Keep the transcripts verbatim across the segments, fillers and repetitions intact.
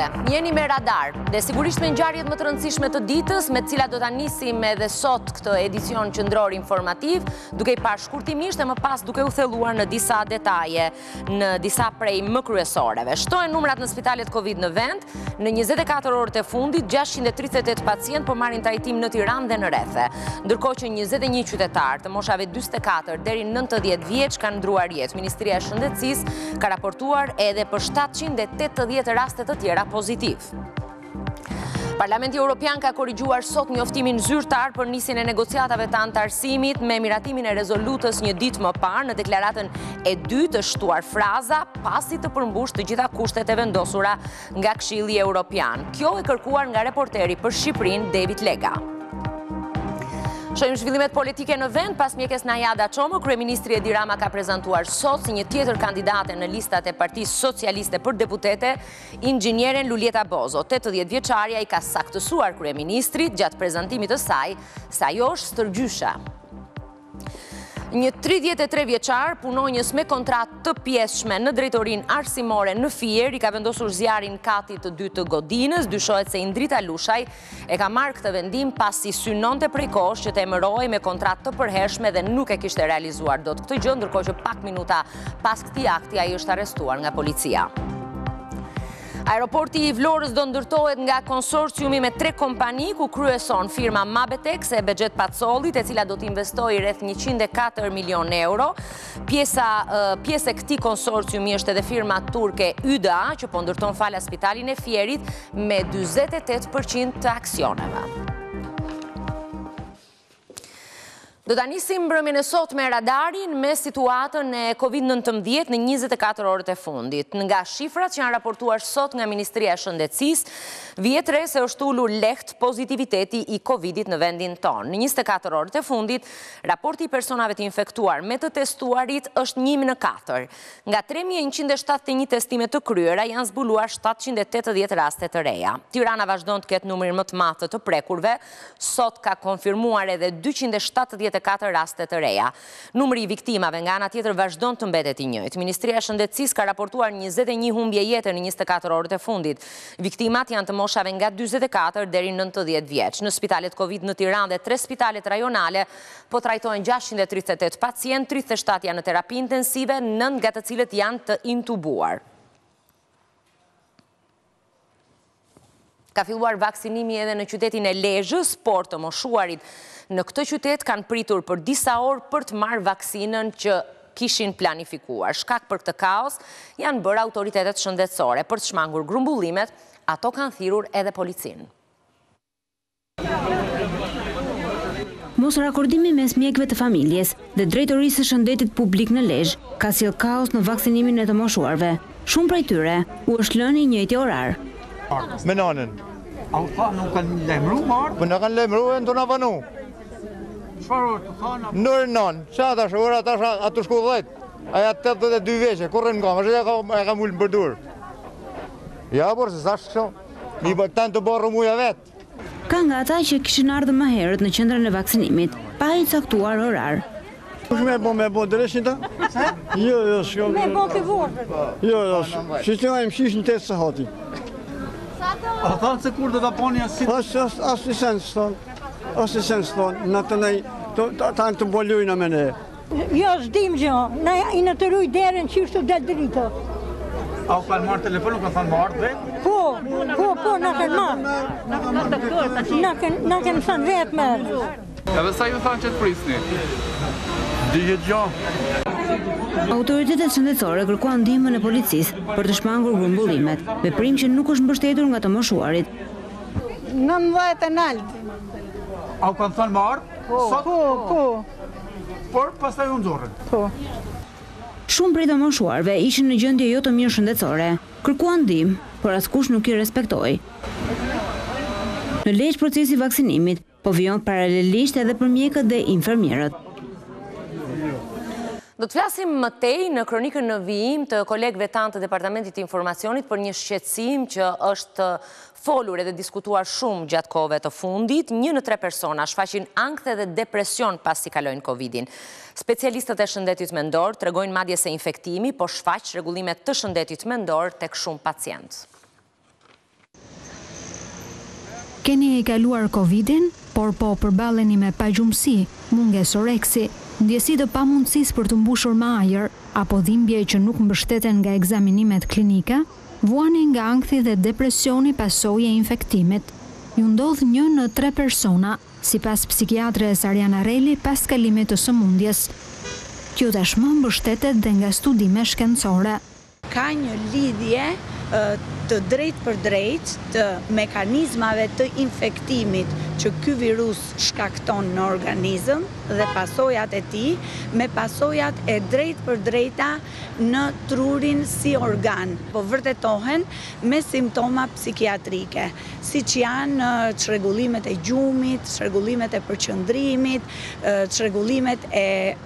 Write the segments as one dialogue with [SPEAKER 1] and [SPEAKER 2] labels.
[SPEAKER 1] mëngjesë, jeni me Radar dhe sigurisht me ngjarjet më të rëndësishme të ditës, me të cilat do ta nisim edhe sot këtë edicion qendror informativ, duke i parë shkurtimisht e më pas duke u thelluar në disa detaje, në disa prej më kryesoreve. Shtohen numrat në spitalet Covid në vend, në njëzet e katër orët e fundit gjashtëqind e tridhjetë e tetë pacient po marrin trajtim në Tiranë dhe në rrethe, ndërkohë që njëzet e një qytetar të moshave dyzet e katër deri në nëntëdhjetë vjeç kanë ndruar jetë. Ministria e Shëndetësisë ka raportuar edhe për shtatëqind e tetëdhjetë raste të tjera pozitiv. Parlamenti Evropian ka korrigjuar sot njoftimin zyrtar për nisjen e negociatave të antarësimit me miratimin e rezolutës një ditë më parë. Në deklaratën e dytë të shtuar fraza pasi të përmbush të gjitha kushtet e vendosura nga Këshilli Evropian. Kjo e kërkuar nga reporteri për Shqipërinë David Lega. Shohim zhvillimet politike në vend. Pas mjekes Najada Çomo, kryeministri Edi Rama ka prezantuar sot si një tjetër kandidate në listat e Partisë Socialiste për deputete, inxhinieren Luljeta Bozo. tetëdhjetë vjeçaria i ka saktësuar kryeministrit gjatë prezantimit të saj se ajo është stërgjyshe. Një tridhjetë e tre vjeçar punonjës me kontratë të pjesshme në drejtorinë arsimore në Fier i ka vendosur zjarrin katit të dytë të godinës. Dyshohet se Indrita Lushaj e ka marrë këtë vendim pasi synonte prej kohësh që të emërohej me kontratë të përhershme dhe nuk e kishte realizuar dot këtë gjë, ndërkohë që pak minuta pas këtij akti ai është arrestuar nga policia. Aeroporti i Vlorës do ndërtohet nga konsorciumi me tre kompani, ku kryeson firma Mabetex e Bexhet Pacollit, e cila do të investojë rreth njëqind e katër milion euro. Pjesa pjesë e këtij konsorciumi është edhe firma turke Y D A, që po ndërton fala spitalin e Fierit me dyzet e tetë përqind të aksioneve. Do ta nisim mbrëmjen e sot me Radarin me situatën e Covid nëntëmbëdhjetë në njëzet e katër orët e fundit. Nga shifrat që janë raportuar sot nga Ministria e Shëndetësisë, vihet re se është ulur lehtë pozitiviteti i Covidit në vendin tonë. Në njëzet e katër orët e fundit, raporti i personave të infektuar me të testuarit është një në katër. Nga tre mijë e njëqind e shtatëdhjetë e një testime të kryera janë zbuluar shtatëqind e tetëdhjetë raste të reja. Tirana vazhdon të ketë numrin më të madh të prekurve, sot ka konfirmuar edhe dyqind e shtatëdhjetë e katër raste të reja. Numri i viktimave nga ana tjetër vazhdon të mbetet i njëjtë. Ministria e Shëndetësisë ka raportuar njëzet e një humbje jete në njëzet e katër orët e fundit. Viktimat janë të moshave nga dyzet e katër deri në nëntëdhjetë vjeç. Në spitalet Covid në Tiranë dhe tre spitalet rajonale po trajtohen gjashtëqind e tridhjetë e tetë pacient, tridhjetë e shtatë janë në terapi intensive, nëntë nga të cilët janë të intubuar. Ka filluar vaksinimi edhe në qytetin e Lezhës, por të moshuarit në këtë qytet kanë pritur për disa orë për të marrë vaksinën që kishin planifikuar. Shkak për këtë kaos janë bërë autoritetet shëndetësore. Për të shmangur grumbullimet, ato kanë thirrur edhe policinë.
[SPEAKER 2] Mos rakordimi mes mjekëve të familjes dhe drejtorisë së shëndetit publik në Lezhë ka sjellë kaos në vaksinimin e të moshuarve. Shumë prej tyre u është lënë i njëjti orar.
[SPEAKER 3] Me nanën.
[SPEAKER 4] A u tha nuk kanë lajmëru marë?
[SPEAKER 3] Po në kanë lajmëru e në të në vanu.
[SPEAKER 4] Çfarë të thana?
[SPEAKER 3] Nërë nanë, që ata shë, ora ata shë, atë shku dhejtë. Aja tetëdhjetë e dy veqe, kurrën nga, më shë e ka mullë në përdur. Ja, por se sa shkësho, mi bërtan të borë muja vetë.
[SPEAKER 2] Ka nga ata që kishin ardhur më herët në qendrën e vaksinimit, pa i caktuar orar.
[SPEAKER 5] Kush me bo me bo dreshin ta? Jo, jo, shko.
[SPEAKER 6] Me bo ke vorë?
[SPEAKER 5] Jo, jo, shqitënja im shish në tetë së hati.
[SPEAKER 4] A thanë se kur dhe të poni asit?
[SPEAKER 5] As një sen së thonë, as një sen së thonë, në të nej, ta në të mbolujnë me ne.
[SPEAKER 6] Jo, s'dim gjë, na i në të ruj derën që ishtu del dritë.
[SPEAKER 4] A u kanë marrë telefon, nuk kanë thanë marrë vetë?
[SPEAKER 6] Po, po, po, na kanë marrë. Na kanë thënë vetë merë.
[SPEAKER 7] Edhe sa ju thanë që të prisni?
[SPEAKER 4] Dihet gjë.
[SPEAKER 2] Autoritetet shëndetësore kërkuan ndihmën e policisë për të shmangur grumbullimet, veprim që nuk është mbështetur nga të moshuarit.
[SPEAKER 6] nëntëdhjetë e naltë.
[SPEAKER 4] A u kanë thënë marrë?
[SPEAKER 6] Po, po, po.
[SPEAKER 4] Por pastaj u nxorën.
[SPEAKER 6] Po.
[SPEAKER 2] Shumë prej të moshuarve ishin në gjendje jo të mirë shëndetësore, kërkuan ndihmë, por askush nuk i respektoi. Në Lezhë procesi i vaksinimit po vijon paralelisht edhe për mjekët dhe infermierët.
[SPEAKER 1] Do të flasim më tej në kronikën në vijim të kolegëve tanë të Departamentit të Informacionit për një shqetësim që është folur edhe diskutuar shumë gjatë kohëve të fundit. Një në tre persona shfaqin ankth dhe depresion pasi kalojnë Covidin. Specialistët e shëndetit mendor tregojnë madje se infektimi po shfaq rregullimet të shëndetit mendor tek shumë pacientë.
[SPEAKER 8] Keni e kaluar Covidin, por po përballeni me pagjumësi, mungesë oreksi, ndjesi të pamundësisë për të mbushur me ajër, apo dhimbje që nuk mbështeten nga ekzaminimet klinike, vuani nga ankthi dhe depresioni pasojë e infektimit. Ju ndodh një në tre persona, sipas psikiatres Ariana Reli, pas kalimit të sëmundjes. Kjo tashmë mbështetet dhe nga studime shkencore.
[SPEAKER 9] Ka një lidhje të drejt për drejt të mekanizmave të infektimit që ky virus shkakton në organizëm dhe pasojat e tij me pasojat e drejt për drejta në trurin si organ, po vërtetohen me simptoma psikiatrike, siç janë çrregullimet e gjumit, çrregullimet e përqendrimit, çrregullimet e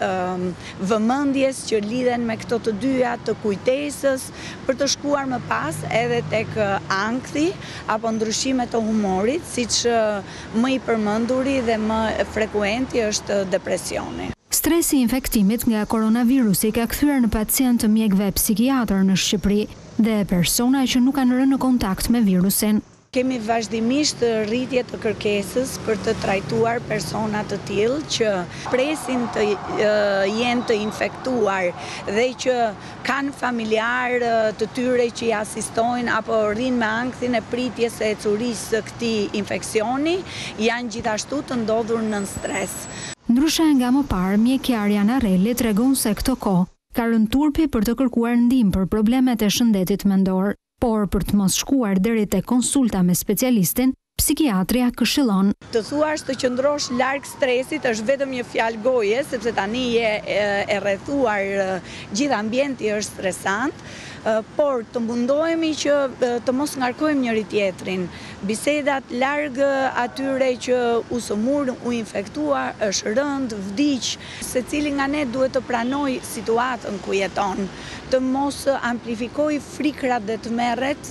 [SPEAKER 9] vëmendjes që lidhen me këto të dyja, të kujtesës, për të shkuar më pas edhe tek ankthi apo ndryshimet të humorit, siç më i përmenduri dhe më frekuenti është depresioni.
[SPEAKER 8] Stresi i infektimit nga koronavirusi ka kthyer në pacient të mjekëve psikiatër në Shqipëri dhe persona që nuk kanë rënë në kontakt me virusin.
[SPEAKER 9] Kemi vazhdimisht rritje të kërkesës për të trajtuar persona të tillë që presin të jenë të infektuar dhe që kanë familjar të tyre që i asistojnë apo rrinë me ankthin e pritjes së ecurisë së këtij infeksioni, janë gjithashtu të ndodhur nën stres.
[SPEAKER 8] Ndryshe nga më parë, mjekja Ariana Reli tregon se këto kohë ka rënë turpi për të kërkuar ndihmë për problemet e shëndetit mendor. Por për të mos shkuar deri te konsulta me specialistin, psikiatria këshillon.
[SPEAKER 9] Të thuash të qëndrosh larg stresit është vetëm një fjalë goje, sepse tani je e rrethuar, gjithë ambienti është stresant, por të mundohemi që të mos ngarkojmë njëri tjetrin. Bisedat larg atyre që u sëmur, u infektua, është rënd, vdiq, secili nga ne duhet të pranoj situatën ku jeton, të mos amplifikoj frikrat dhe të merret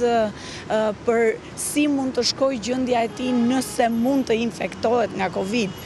[SPEAKER 9] për si mund të shkojë gjendja e tij nëse mund të infektohet nga Covid.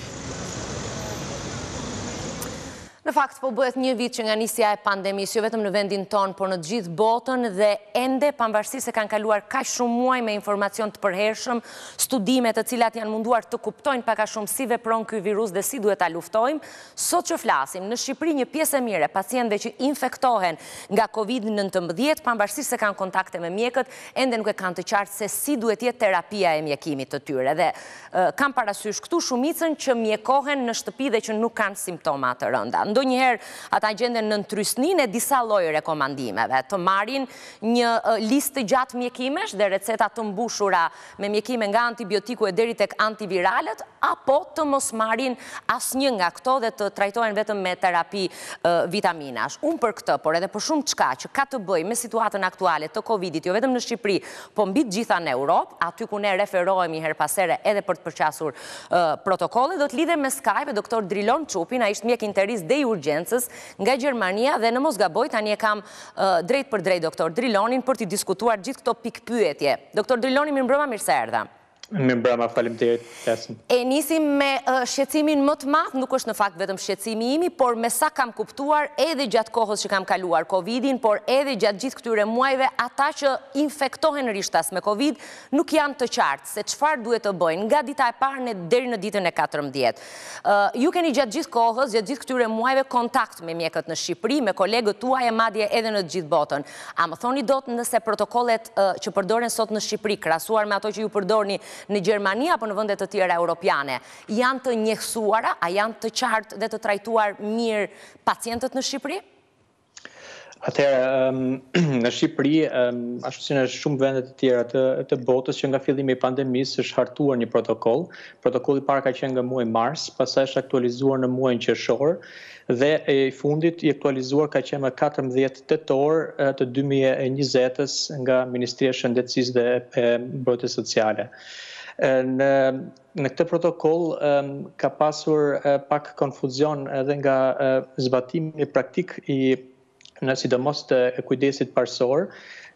[SPEAKER 1] Në fakt, po bëhet një vit që nga nisja e pandemisë, jo vetëm në vendin tonë, por në gjithë botën dhe ende, pavarësisht se kanë kaluar kaq shumë muaj me informacion të përhershëm, studime të cilat janë munduar të kuptojnë pak a shumë si vepron ky virus dhe si duhet ta luftojmë, sot që flasim, në Shqipëri një pjesë e mirë e pacientëve që infektohen nga Covid nëntëmbëdhjetë, pavarësisht se kanë kontakte me mjekët, ende nuk e kanë të qartë se si duhet jetë terapia e mjekimit të tyre. Dhe uh, kam parasysh këtu shumicën që mjekohen në shtëpi dhe që nuk kanë simptoma të rënda. Ndonjëherë ata gjenden në trysninë e disa lloj rekomandimeve, të marrin një listë të gjatë mjekimesh dhe receta të mbushura me mjekime nga antibiotiku e deri tek antiviralet, apo të mos marrin asnjë nga këto dhe të trajtohen vetëm me terapi uh, vitaminash. Unë për këtë, por edhe për shumë çka që ka të bëjë me situatën aktuale të Covidit, jo vetëm në Shqipëri, po mbi të gjitha në Europë, aty ku ne referohemi her pas here edhe për të përqasur uh, protokolle, do të lidhem me Skype doktor Drilon Çupin, ai është mjek interist dhe i urgjencës nga Gjermania dhe në mos gaboj tani e kam uh, drejt për drejt doktor Drilonin për të diskutuar gjithë këto pikpyetje. Doktor Driloni, mirëmbrëma, mirë se erdha.
[SPEAKER 10] Mirëmbrëma, faleminderit.
[SPEAKER 1] E nisim me uh, shqetësimin më të madh, nuk është në fakt vetëm shqetësimi imi, por me sa kam kuptuar edhe gjatë kohës që kam kaluar Covidin, por edhe gjatë gjithë këtyre muajve, ata që infektohen rishtas me Covid nuk janë të qartë se çfarë duhet të bëjnë nga dita e parë deri në ditën e katërmbëdhjetë. Uh, ju keni gjatë gjithë kohës, gjatë gjithë këtyre muajve kontakt me mjekët në Shqipëri, me kolegët tuaj e madje edhe në të gjithë botën. A më thoni dot nëse protokollet uh, që përdoren sot në Shqipëri, krahasuar me ato që ju përdorni në Gjermani apo në vende të tjera europiane, janë të njehsuara, a janë të qartë dhe të trajtuar mirë pacientët në Shqipëri?
[SPEAKER 10] Atëherë, në Shqipëri, ashtu si në shumë vende të tjera të, të botës, që nga fillimi i pandemisë është hartuar një protokoll. Protokolli i parë ka qenë nga muaji mars, pastaj është aktualizuar në muajin qershor dhe i fundit i aktualizuar ka qenë më katërmbëdhjetë tetor të dy mijë e njëzet nga Ministria e Shëndetësisë dhe e Mbrojtjes Sociale. Në, në këtë protokoll um, ka pasur uh, pak konfuzion edhe nga uh, zbatimi praktik i në sidomos të kujdesit parësor,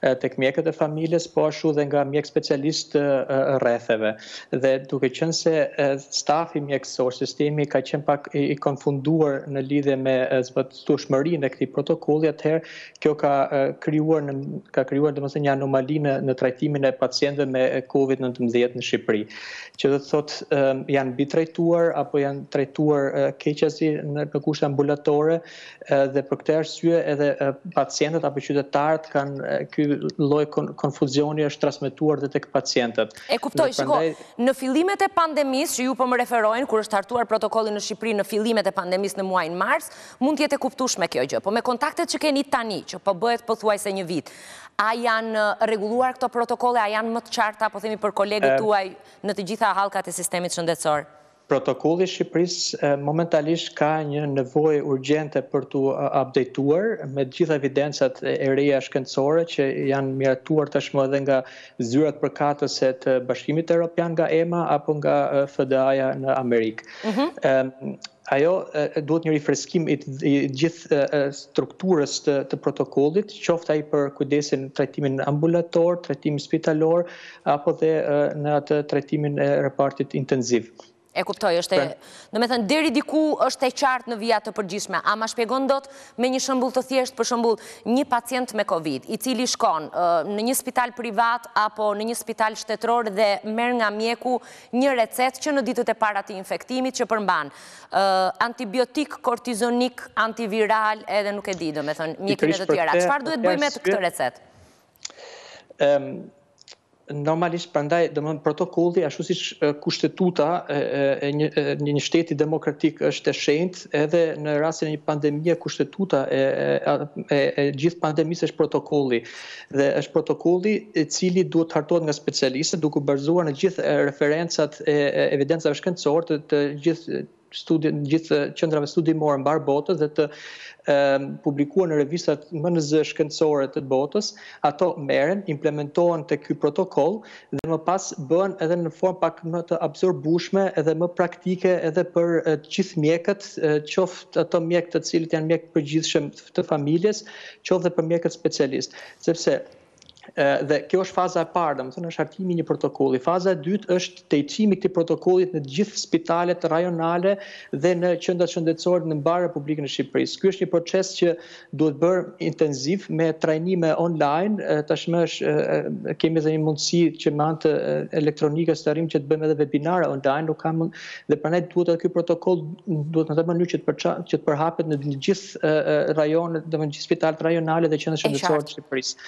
[SPEAKER 10] tek mjekët e familjes, po ashtu dhe nga mjek specialist rretheve. Dhe duke qenë se stafi mjekësor, sistemi ka qenë pak i konfunduar në lidhje me zbatueshmërinë e këtij protokolli, atëherë kjo ka krijuar ka krijuar domethënë një anomali në, në trajtimin e pacientëve me COVID nineteen në Shqipëri, që do të thotë janë mbi trajtuar apo janë trajtuar keqasi në, në kushte ambulatore, dhe për këtë arsye edhe pacientët apo qytetarët kanë ky lloj konfuzioni është transmetuar edhe tek pacientët.
[SPEAKER 1] E kuptoj, shiko, në fillimet e pandemisë që ju po më referojnë, kur është hartuar protokolli në Shqipëri në fillimet e pandemisë në muajin mars, mund të jetë e kuptueshme kjo gjë, po me kontaktet që keni tani, që po bëhet pothuajse një vit, a janë rregulluar këto protokolle, a janë më të qarta, po themi për kolegët tuaj në të gjitha hallkat e sistemit shëndetësor?
[SPEAKER 10] Protokolli i Shqipërisë momentalisht ka një nevojë urgjente për të updateuar me të gjitha evidencat e reja shkencore që janë miratuar tashmë edhe nga zyrat përkatëse të Bashkimit Evropian nga E M A apo nga F D A-ja në Amerikë. Mm-hmm. Ajo duhet një rifreskim i gjithë strukturës të, të protokollit, qoftë ai për kujdesin trajtimin ambulator, trajtimin spitalor, apo dhe në atë trajtimin e repartit intenziv.
[SPEAKER 1] E kuptoj, është e, do me thënë, deri diku është e qartë në vija të përgjithshme. A ma shpjegon dot me një shembull të thjeshtë, për shembull, një pacient me COVID, i cili shkon në një spital privat apo në një spital shtetëror dhe merr nga mjeku një recetë që në ditët e para të infektimit që përmban antibiotik, kortizonik, antiviral, edhe nuk e di, do me thënë, mjekin e të tjera. Çfarë duhet bëj me të këtë recetë?
[SPEAKER 10] Normalisht, prandaj, domethënë protokolli, ashtu siç kushtetuta e një, një shteti demokratik është e shenjtë, edhe në rastin e një pandemie, kushtetuta e, e, e gjithë pandemisë është protokolli. Dhe është protokolli i cili duhet hartohet nga specialistët, duke bazuar në gjithë referencat e evidencave shkencore të, të gjithë studi, gjithë qendrave studimore mbar botën dhe të publikuar në revistat më në zë shkencore të botës, ato merren, implementohen te ky protokoll dhe më pas bëhen edhe në formë pak më të absorbueshme edhe më praktike edhe për të gjithë mjekët, qoftë ato mjek të cilët janë mjek përgjithshëm të familjes, qoftë dhe për mjekët specialist, sepse dhe kjo është faza e parë, domethënë është hartimi i një protokolli. Faza e dytë është tejçimi i këtij protokollit në të gjithë spitalet rajonale dhe në qendrat shëndetësore në mbar Republikën e Shqipërisë. Ky është një proces që duhet bërë intenziv me trajnime online. Tashmë është kemi edhe një mundësi që me anë të elektronikës të arrijmë që të bëjmë edhe webinare online, nuk kam dhe prandaj duhet edhe ky protokoll duhet në atë mënyrë që të përça, që të përhapet në të gjithë rajonet, domethënë gjithë spitalet rajonale dhe qendrat shëndetësore të Shqipërisë.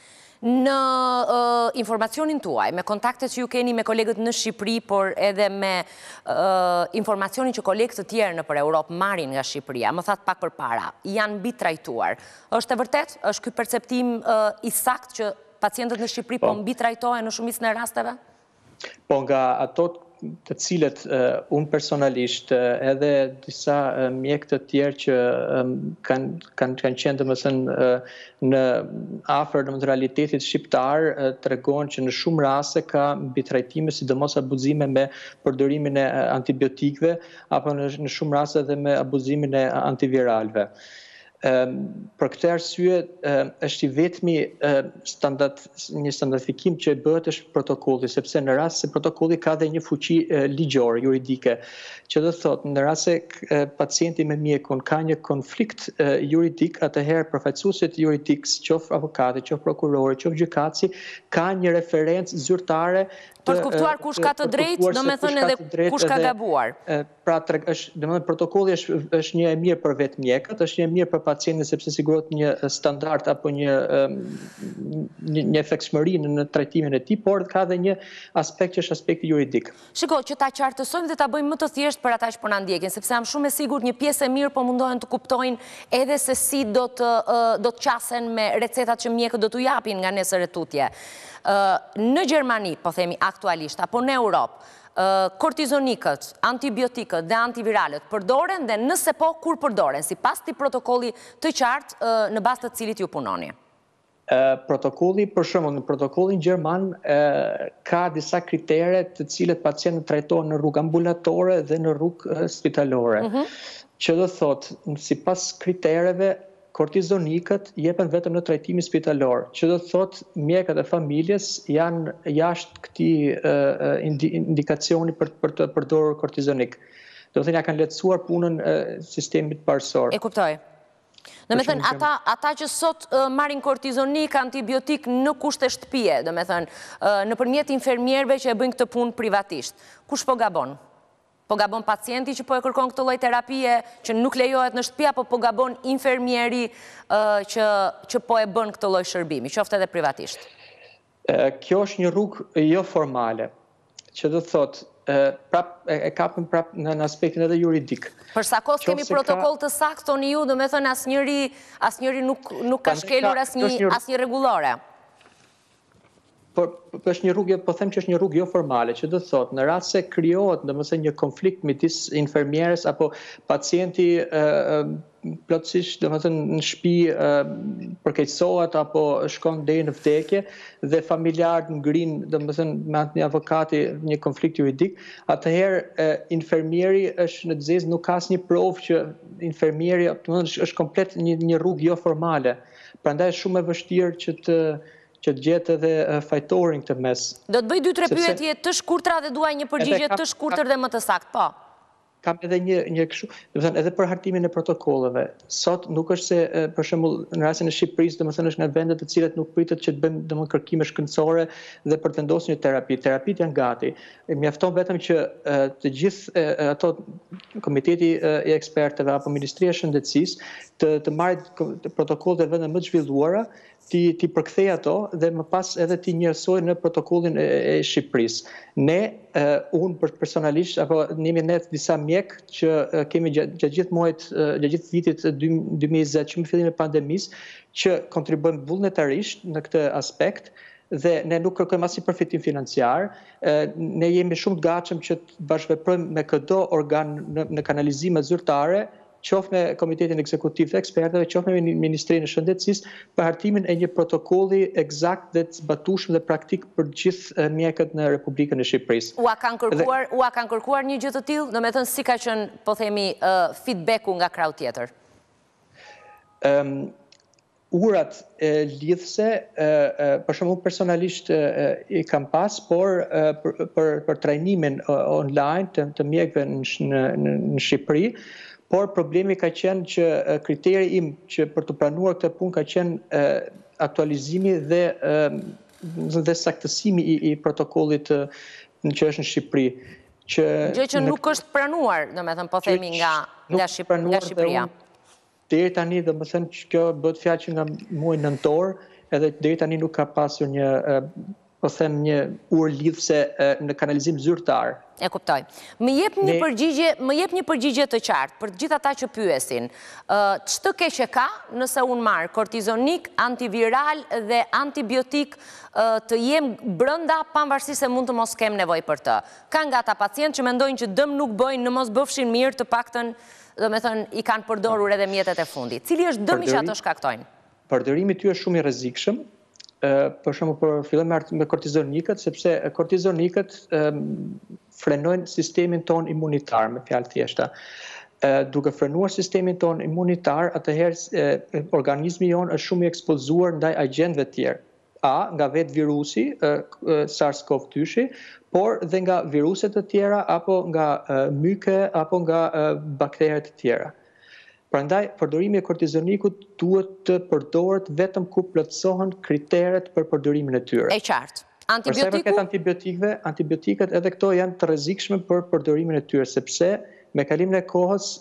[SPEAKER 1] Në uh, informacionin tuaj, me kontaktet që ju keni me kolegët në Shqipëri, por edhe me uh, informacionin që kolegët të tjerë në për Europë marrin nga Shqipëria, më thatë pak për para, janë mbi trajtuar. Është e vërtet? Është ky perceptim uh, i sakt që pacientët në Shqipëri po, po mbi trajtohen në shumicën e rasteve?
[SPEAKER 10] Po nga ato të cilët uh, unë personalisht uh, edhe disa uh, mjek të tjerë që um, kanë kanë kanë qenë domethënë uh, në afër në realitetit shqiptar uh, tregojnë që në shumë raste ka mbi trajtime, sidomos abuzime me përdorimin e antibiotikëve apo në, në shumë raste edhe me abuzimin e antiviralëve. Um, për këtë arsye uh, është i vetmi uh, standard, një standardifikim që bëhet është protokolli, sepse në rast se protokolli ka dhe një fuqi uh, ligjore, juridike, që do thotë në rast se uh, pacienti me mjekun ka një konflikt uh, juridik, atëherë përfaqësuesit juridik, qoftë avokati, qoftë prokurori, qoftë gjykatësi, ka një referencë zyrtare
[SPEAKER 1] për të kuptuar kush ka të drejtë, do me thënë edhe kush ka gabuar.
[SPEAKER 10] Pra, është, do me thënë, protokolli është, është një e mirë për vetë mjekët, është një e mirë për pacientin sepse sigurohet një standard apo një një, një efektshmëri në trajtimin e tij, por ka edhe një aspekt që është aspekti juridik.
[SPEAKER 1] Shiko, që ta qartësojmë dhe ta bëjmë më të thjeshtë për ata që po na ndjekin, sepse jam shumë e sigurt një pjesë e mirë po mundohen të kuptojnë edhe se si do të do të qasen me recetat që mjekët do t'u japin nga nesër e tutje. Në Gjermani, po themi aktualisht, apo në Europë, kortizonikët, antibiotikët dhe antiviralët përdoren dhe nëse po, kur përdoren, si pas të protokolli të qartë në bazë të cilit ju punoni?
[SPEAKER 10] Protokolli, për shembull, në protokollin gjerman ka disa kritere të cilët pacientët trajtohen në rrugë ambulatore dhe në rrugë spitalore. Mm-hmm. Që do thotë, sipas kritereve, kortizonikët jepen vetëm në trajtimin spitalor, që do të thotë mjekët e familjes janë jashtë këtij indikacioni për për të përdorur kortizonik. Do të thënë ja kanë lehtësuar punën e sistemit parësor.
[SPEAKER 1] E kuptoj. Do me thënë, ata, ata që sot uh, marrin kortizonik, antibiotik në kushte shtëpie, do me thënë, uh, në përmjet infermierve që e bëjnë këtë punë privatisht, kush po gabon? Po gabon pacienti që po e kërkon këtë lloj terapie që nuk lejohet në shtëpi, apo po gabon infermieri uh, që, që po e bën këtë lloj shërbimi, qoftë edhe privatisht?
[SPEAKER 10] Uh, kjo është një rrugë jo formale, që do të thotë, prap e kapën prap në aspektin edhe juridik.
[SPEAKER 1] Për sa kohë kemi protokoll të saktë, thoni ju, do me thënë asnjëri asnjëri nuk nuk ka shkelur asnjë asnjë rregullore.
[SPEAKER 10] Por është një rrugë, po them që është një rrugë jo formale, që do të thotë në rast se krijohet domethënë një konflikt midis infermieres apo pacienti plotësisht domethënë në shtëpi përkeqësohet apo shkon deri në vdekje dhe familjarët ngrin domethënë me anë një avokati një konflikt juridik, atëherë infermieri është në zezë, nuk ka asnjë provë që infermieri domethënë është komplet një një rrugë jo formale. Prandaj është shumë e vështirë që të që të gjetë edhe fajtorin këtë mes.
[SPEAKER 1] Do të bëj dy tre pyetje të shkurtra dhe duaj një përgjigje të shkurtër dhe më të saktë, po.
[SPEAKER 10] Kam edhe një një kështu, do të thënë edhe për hartimin e protokolleve. Sot nuk është se për shembull në rastin e Shqipërisë, domethënë është nga vendet të cilat nuk pritet që të bëjmë domethënë kërkime shkëndësore dhe për të vendosur një terapi. Terapitë janë gati. Mjafton vetëm që të gjithë ato komiteti i ekspertëve apo Ministria e Shëndetësisë të të marrë protokollet e vendeve më të zhvilluara, ti ti përkthej ato dhe më pas edhe ti njësoj në protokollin e, e Shqipërisë. Ne uh, unë personalisht apo nemi ne disa mjek që uh, kemi gjatë gjithë muajit, uh, gjatë gjithë vitit dy mijë e njëzet që më fillim e pandemisë, që kontribuojmë vullnetarisht në këtë aspekt dhe ne nuk kërkojmë asnjë përfitim financiar. Uh, ne jemi shumë të gatshëm që të bashkëveprojmë me çdo organ në, në kanalizime zyrtare, qoftë me Komitetin Ekzekutiv të Ekspertëve, qoftë me Ministrinë e Shëndetësisë, për hartimin e një protokolli eksakt dhe të zbatueshëm dhe praktik për gjithë mjekët në Republikën e Shqipërisë.
[SPEAKER 1] Ua kanë kërkuar, dhe... ua kanë kërkuar një gjë të tillë, domethënë si ka qenë, po themi, uh, feedbacku nga krau tjetër?
[SPEAKER 10] Um, urat e, lidhse, e, e, për shembull personalisht e, i kam pas, por e, për, për, për trajnimin online të, të mjekëve në, në, në Shqipëri, por problemi ka qenë që kriteri im që për të pranuar këtë punë ka qenë aktualizimi dhe dhe saktësimi i, i protokollit që është në Shqipëri. Që
[SPEAKER 1] gjë që nuk është pranuar, domethënë po themi nga nga Shqipëria.
[SPEAKER 10] Deri tani domethënë që kjo bëhet fjalë që nga muaji nëntor, edhe deri tani nuk ka pasur një po them një urë lidhse në kanalizim zyrtar.
[SPEAKER 1] E kuptoj. Më jep një përgjigje, më jep një përgjigje të qartë për të gjithë ata që pyesin. Ç'të keq e ka nëse unë marr kortizonik, antiviral dhe antibiotik të jem brenda pavarësisht se mund të mos kem nevojë për të. Ka nga ata pacientë që mendojnë që dëm nuk bëjnë, në mos bëfshin mirë, të paktën, domethënë i kanë përdorur edhe mjetet e fundit. Cili është dëmi që ato shkaktojnë?
[SPEAKER 10] Përdorimi i tyre është shumë i rrezikshëm. Për shembull për fillim me kortizonikët, sepse kortizonikët frenojnë sistemin ton imunitar, me fjalë thjeshta. Duke frenuar sistemin ton imunitar, atëherë organizmi jon është shumë i ekspozuar ndaj agjentëve të tjerë. A nga vetë virusi, SARS-CoV dy, por dhe nga viruset të tjera, apo nga myke, apo nga bakteret të tjera. Prandaj, përdorimi i kortizonikut duhet të përdoret vetëm ku plotësohen kriteret për përdorimin e tyre.
[SPEAKER 1] E qartë. Antibiotiku?
[SPEAKER 10] Për sa i përket antibiotikëve, antibiotikët edhe këto janë të rrezikshme për përdorimin e tyre, sepse me kalimin e kohës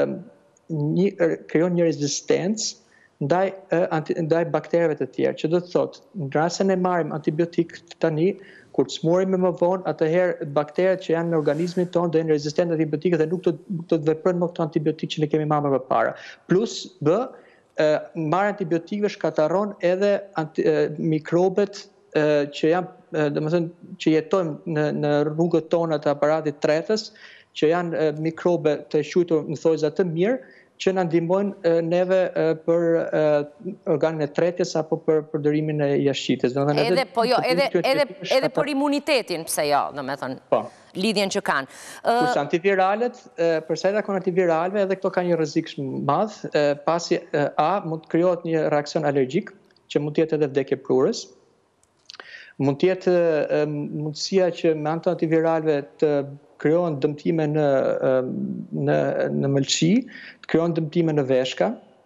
[SPEAKER 10] një krijon një rezistencë ndaj ndaj baktereve të tjera, që do të thotë, në rast se ne marrim antibiotik tani, kur të smurim më vonë, atëherë bakteret që janë në organizmin tonë do jenë rezistent antibiotikët dhe nuk do të veprojnë më këto antibiotikë që ne kemi marrë më parë. Plus B, marrja e antibiotikëve shkatërron edhe mikrobet që janë, domethënë, që jetojnë në në rrugët tona të aparatit tretës, që janë mikrobe të quajtur në thojza të mirë, që na ndihmojnë neve për organin e tretjes apo për përdorimin e jashtëqitjes.
[SPEAKER 1] Edhe po jo, edhe edhe edhe për imunitetin, pse jo, domethënë.
[SPEAKER 10] Po.
[SPEAKER 1] lidhjen që kanë.
[SPEAKER 10] Kurse antiviralet, përsa i takon antiviraleve, edhe këto ka një rrezik shumë madh, pasi a mund të krijohet një reakcion alergjik, që mund të jetë edhe vdekje prurës. Mund të jetë mundësia që me anë të antiviraleve të krijohen dëmtime në në në mëlçi, të krijohen dëmtime në veshka,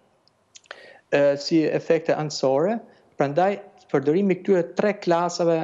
[SPEAKER 10] si efekte anësore. Prandaj përdorimi këtyre tre klasave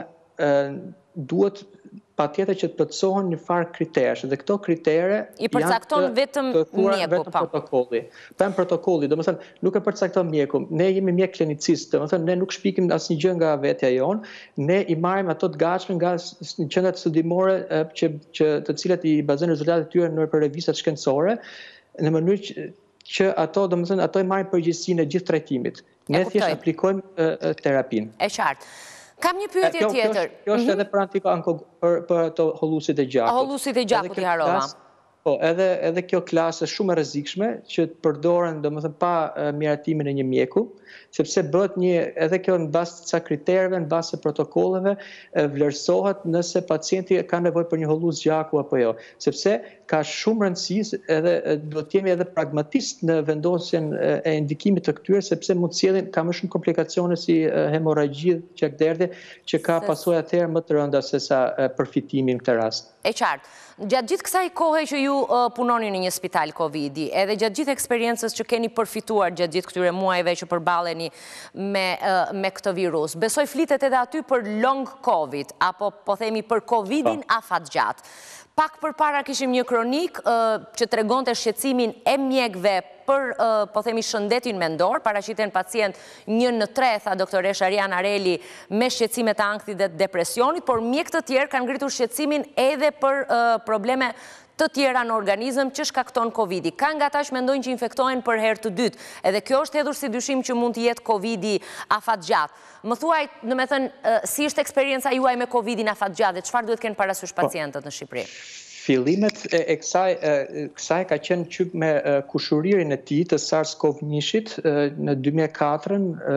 [SPEAKER 10] duhet patjetër që të plotësohen një farë kriterësh, dhe këto kritere
[SPEAKER 1] i përcakton vetëm mjeku,
[SPEAKER 10] vetëm protokolli. Pem protokolli, domethënë nuk e përcakton mjeku. Ne jemi mjek klinicist, domethënë ne nuk shpikim asnjë gjë nga vetja jon, ne i marrim ato të gatshme nga qendrat studimore që që të cilat i bazojnë rezultatet e tyre në për revistat shkencore, në mënyrë që, që ato domethënë ato i marrin përgjegjësinë e gjithë trajtimit. Ne thjesht aplikojmë terapinë.
[SPEAKER 1] E qartë. Kam një pyetje tjetër.
[SPEAKER 10] Kjo është edhe për për ato hollusit e gjakut.
[SPEAKER 1] Hollusit e gjakut i harova.
[SPEAKER 10] Po, edhe edhe kjo klasë është shumë e rrezikshme që të përdoren domethënë pa miratimin e një mjeku, sepse bëhet një edhe kjo në bazë të ca kritereve, në bazë të protokolleve, vlerësohet nëse pacienti ka nevojë për një hollus gjaku apo jo, sepse ka shumë rëndësi edhe duhet të jemi edhe pragmatist në vendosjen e indikimit të këtyre, sepse mund të sjellin ka më shumë komplikacione si hemorragji, qakderdhje, që ka pasojë atëherë më të rënda se sa përfitimi në këtë rast.
[SPEAKER 1] E qartë. Gjatë gjithë kësaj kohe që ju punoni në një spital Covidi, edhe gjatë gjithë eksperiencës që keni përfituar gjatë gjithë këtyre muajve që përballeni me me këtë virus, besoj flitet edhe aty për long Covid, apo po themi për Covidin afatgjat. Pak përpara kishim një kronik që tregonte shqetësimin e mjekëve për, po themi, shëndetin mendor, paraqiten pacient një në tre, tha doktoresh Ariana Areli, me shqetësime të ankthit dhe depresionit, por mjekë të tjerë kanë ngritur shqetësimin edhe për probleme të tjera në organizëm që shkakton Covidi. Ka nga ata që mendojnë që infektohen për herë të dytë, edhe kjo është hedhur si dyshim që mund të jetë Covidi afatgjat. Më thuaj, do me thënë, si është eksperienca juaj me Covidin afatgjat dhe çfarë duhet kenë parasysh pacientët në Shqipëri?
[SPEAKER 10] Fillimet e kësaj, kësaj ka qenë qyp me kushuririn e tij të SARS-CoV-një-shit në dy mijë e katër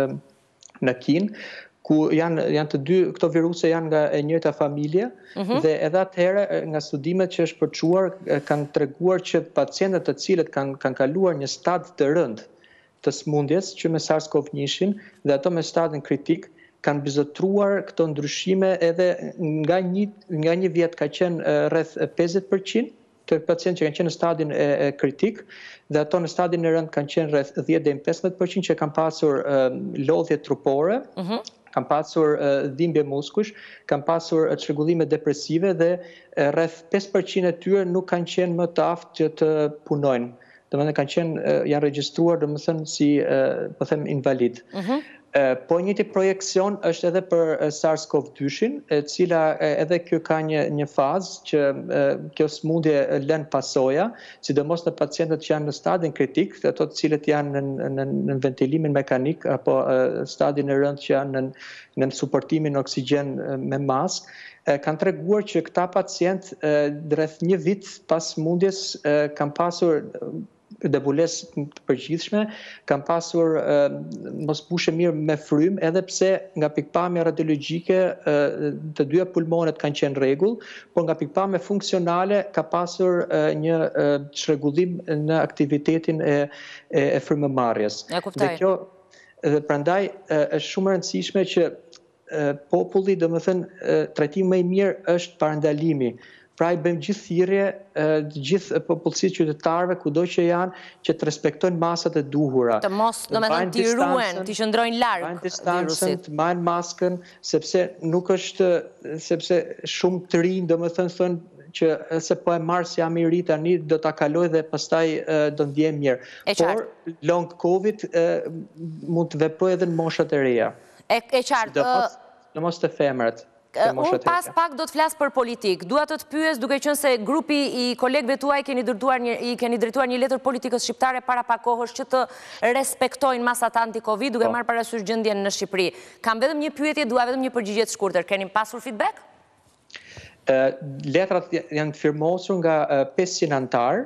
[SPEAKER 10] në Kinë, ku janë, janë të dy, këto viruse janë nga e njëjta familje, mm-hmm. dhe edhe atëherë nga studimet që është përçuar kanë treguar që pacientët të cilët kanë, kanë kaluar një stad të rënd të smundjes që me SARS-CoV-një-shin dhe ato me stadin kritik, kanë bizotruar këto ndryshime edhe nga një, nga një vjet ka qenë rreth pesëdhjetë përqind të pacientë që kanë qenë në stadin e, e kritik, dhe ato në stadin e rënd kanë qenë rreth dhjetë deri në pesëmbëdhjetë përqind që kanë pasur uh, lodhje trupore, mm-hmm. kanë pasur uh, dhimbje muskush, kanë pasur uh, çrregullime depresive dhe uh, rreth pesë përqind e tyre nuk kanë qenë më të aftë që të punojnë. Domethënë kanë qenë uh, janë regjistruar domethënë si uh, po them invalid. Mm-hmm. Po njëti projekcion është edhe për SARS-CoV-dy-shin, e cila edhe kjo ka një, një fazë që kjo smundje lën pasoja, sidomos në pacientët që janë në stadin kritik, ato të cilët janë në, në, në ventilimin mekanik apo stadin e rënd që janë në, në suportimin oksigjen me mask, kanë treguar që këta pacient rreth një vit pas smundjes kanë pasur debulesë të përgjithshme, kanë pasur uh, mosbushje mirë me frym, edhe pse nga pikpamja radiologjike uh, të dyja pulmonet kanë qenë rregull, por nga pikpamja funksionale ka pasur uh, një uh, çrregullim në aktivitetin e, e, e frymëmarrjes. Dhe kjo dhe prandaj uh, është shumë e rëndësishme që uh, populli, domethënë, uh, trajtimi më i mirë është parandalimi. Pra i bëjmë gjithë thirrje të gjithë popullsisë qytetarëve kudo që janë që të respektojnë masat e duhura.
[SPEAKER 1] Të mos, domethënë, të ruhen, të qëndrojnë larg
[SPEAKER 10] virusit. Të distancën, të marrin maskën, sepse nuk është sepse shumë të rinj, domethënë thonë që se po e marr si jam i ri tani do ta kaloj dhe pastaj do ndjem mirë. Por long Covid mund të veprojë edhe në moshat e reja.
[SPEAKER 1] E, e qartë.
[SPEAKER 10] Në mos të femrat.
[SPEAKER 1] Unë pas pak do të flas për politik. Dua të të pyes, duke qenë se grupi i kolegëve tuaj keni dërtuar një, i keni drejtuar një letër politikës shqiptare para pak kohësh që të respektojnë masat anti-Covid, duke marrë parasysh gjendjen në Shqipëri. Kam vetëm një pyetje, dua vetëm një përgjigje të shkurtër. Keni pasur feedback?
[SPEAKER 10] Uh, letrat janë firmosur nga uh, pesëqind antar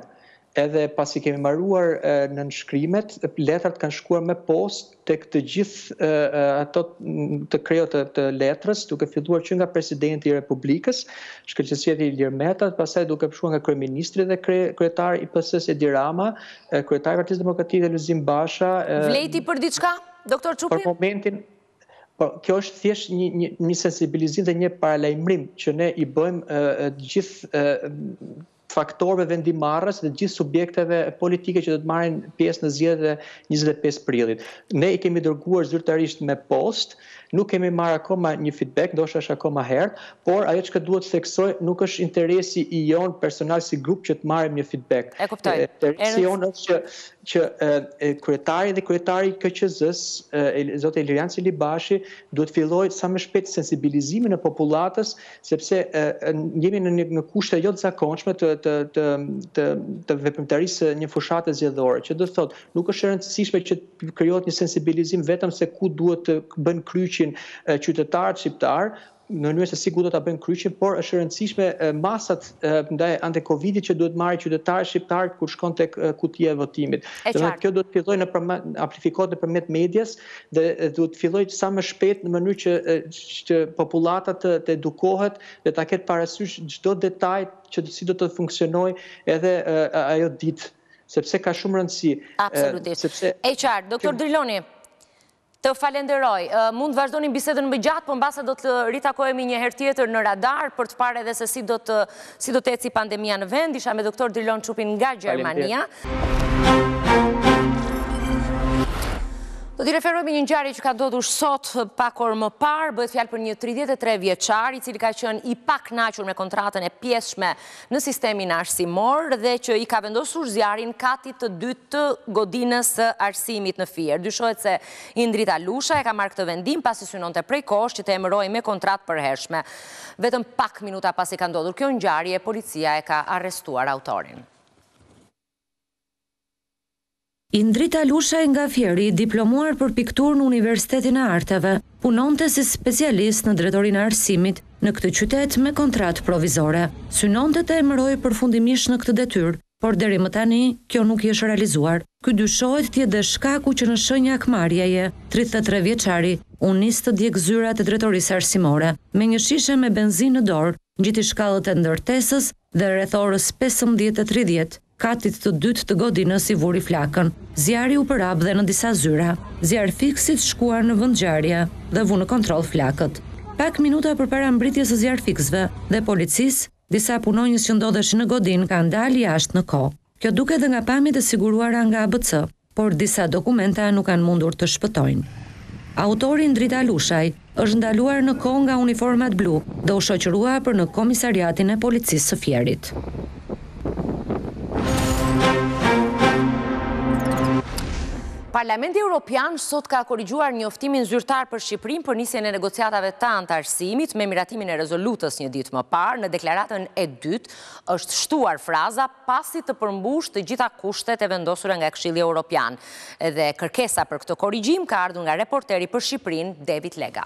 [SPEAKER 10] edhe pasi kemi mbaruar në nënshkrimet, letrat kanë shkuar me post tek të gjithë ato të krejot të letrës, duke filluar që nga presidenti i Republikës, shkëlqësia i Ilir Meta, pastaj duke shkuar nga kryeministri dhe kryetari i P S-s Edi Rama, kryetari i Partisë Demokratike dhe Lulzim Basha.
[SPEAKER 1] Vleti për diçka, doktor Çupi?
[SPEAKER 10] Për momentin Po, kjo është thjesht një, një, një sensibilizim dhe një paralajmërim që ne i bëjmë gjithë faktorëve vendimarrës dhe gjithë subjekteve politike që do të marrin pjesë në zgjedhjet e njëzet e pesë prillit. Ne i kemi dërguar zyrtarisht me post, nuk kemi marrë akoma një feedback, ndoshta është akoma herët, por ajo që duhet të theksoj nuk është interesi i jon personal si grup që të marrim një feedback.
[SPEAKER 1] E kuptoj.
[SPEAKER 10] Interesi jon është që që e, kryetari dhe kryetari i K Q Z-s, zoti Ilirian Celibashi, duhet filloj sa më shpejt sensibilizimin e popullatës, sepse e, jemi në, në kushte jo të zakonshme të, të, të, të, të veprimtarisë një fushate zgjedhore, që do të thotë, nuk është e rëndësishme që krijohet një sensibilizim vetëm se ku duhet të bën kryqin qytetarët shqiptar, në mënyrë se si ku do ta bëjmë kryqin, por është e rëndësishme masat ndaj ante Covidit që duhet marrë qytetarët shqiptar kur shkon tek kutia e votimit. Domethënë kjo duhet fillojë në amplifikohet nëpërmjet medias dhe duhet fillojë sa më shpejt në mënyrë që që popullata të, të edukohet dhe ta ketë parasysh çdo detaj që si do të funksionojë edhe ajo ditë, sepse ka shumë rëndësi.
[SPEAKER 1] Absolutisht. Sepse e qartë, doktor Driloni. Të falenderoj. Mund të vazhdoni bisedën më gjatë, por mbase do të ritakohemi një herë tjetër në radar për të parë edhe se si do të si do të eci pandemia në vend. Isha me doktor Drilon Çupin nga Gjermania. Do t'i referojmë një ngjarje që ka ndodhur sot pak orë më parë, bëhet fjalë për një tridhjetë e tre vjeçar, i cili ka qenë i pakënaqur me kontratën e pjesshme në sistemin arsimor dhe që i ka vendosur zjarrin katit të dytë të godinës së arsimit në Fier. Dyshohet se Indrita Lusha e ka marrë këtë vendim pasi synonte prej kohësh që të emërojë me kontratë përhershme. Vetëm pak minuta pasi ka ndodhur kjo ngjarje, policia e ka arrestuar autorin.
[SPEAKER 11] Indrita Lusha nga Fieri, diplomuar për pikturë në Universitetin e Arteve, punonte si specialist në drejtorinë e arsimit në këtë qytet me kontratë provizore. Synonte të emërojë përfundimisht në këtë detyrë, por deri më tani kjo nuk i është realizuar. Ky dyshohet të jetë dhe shkaku që në shenjë akmarrjeje, tridhjetë e tre vjeçari u nis të djeg zyrat e drejtorisë arsimore. Me një shishe me benzinë në dorë, ngjiti shkallët e ndërtesës dhe rreth orës pesëmbëdhjetë e tridhjetë. Katit të dytë të godinës i vuri flakën. Zjarri u përhap dhe në disa zyra. Zjarfikësit shkuar në vendngjarje dhe vu në kontroll flakët. Pak minuta përpara mbritjes së zjarfikësve dhe policisë, disa punonjës që ndodheshin në godinë kanë dalë jashtë në kohë. Kjo duket edhe nga pamjet e siguruara nga A B C, por disa dokumenta nuk kanë mundur të shpëtojnë. Autori Indrita Lushaj është ndaluar në kohë nga uniformat blu dhe u shoqërua për në komisariatin e policisë së Fierit.
[SPEAKER 1] Parlamenti Evropian sot ka korrigjuar njoftimin zyrtar për Shqipërinë për nisjen e negociatave të antarësimit me miratimin e rezolutës një ditë më parë. Në deklaratën e dytë është shtuar fraza pasi të përmbush të gjitha kushtet e vendosura nga Këshilli Evropian. Dhe kërkesa për këtë korrigjim ka ardhur nga reporteri për Shqipërinë, David Lega.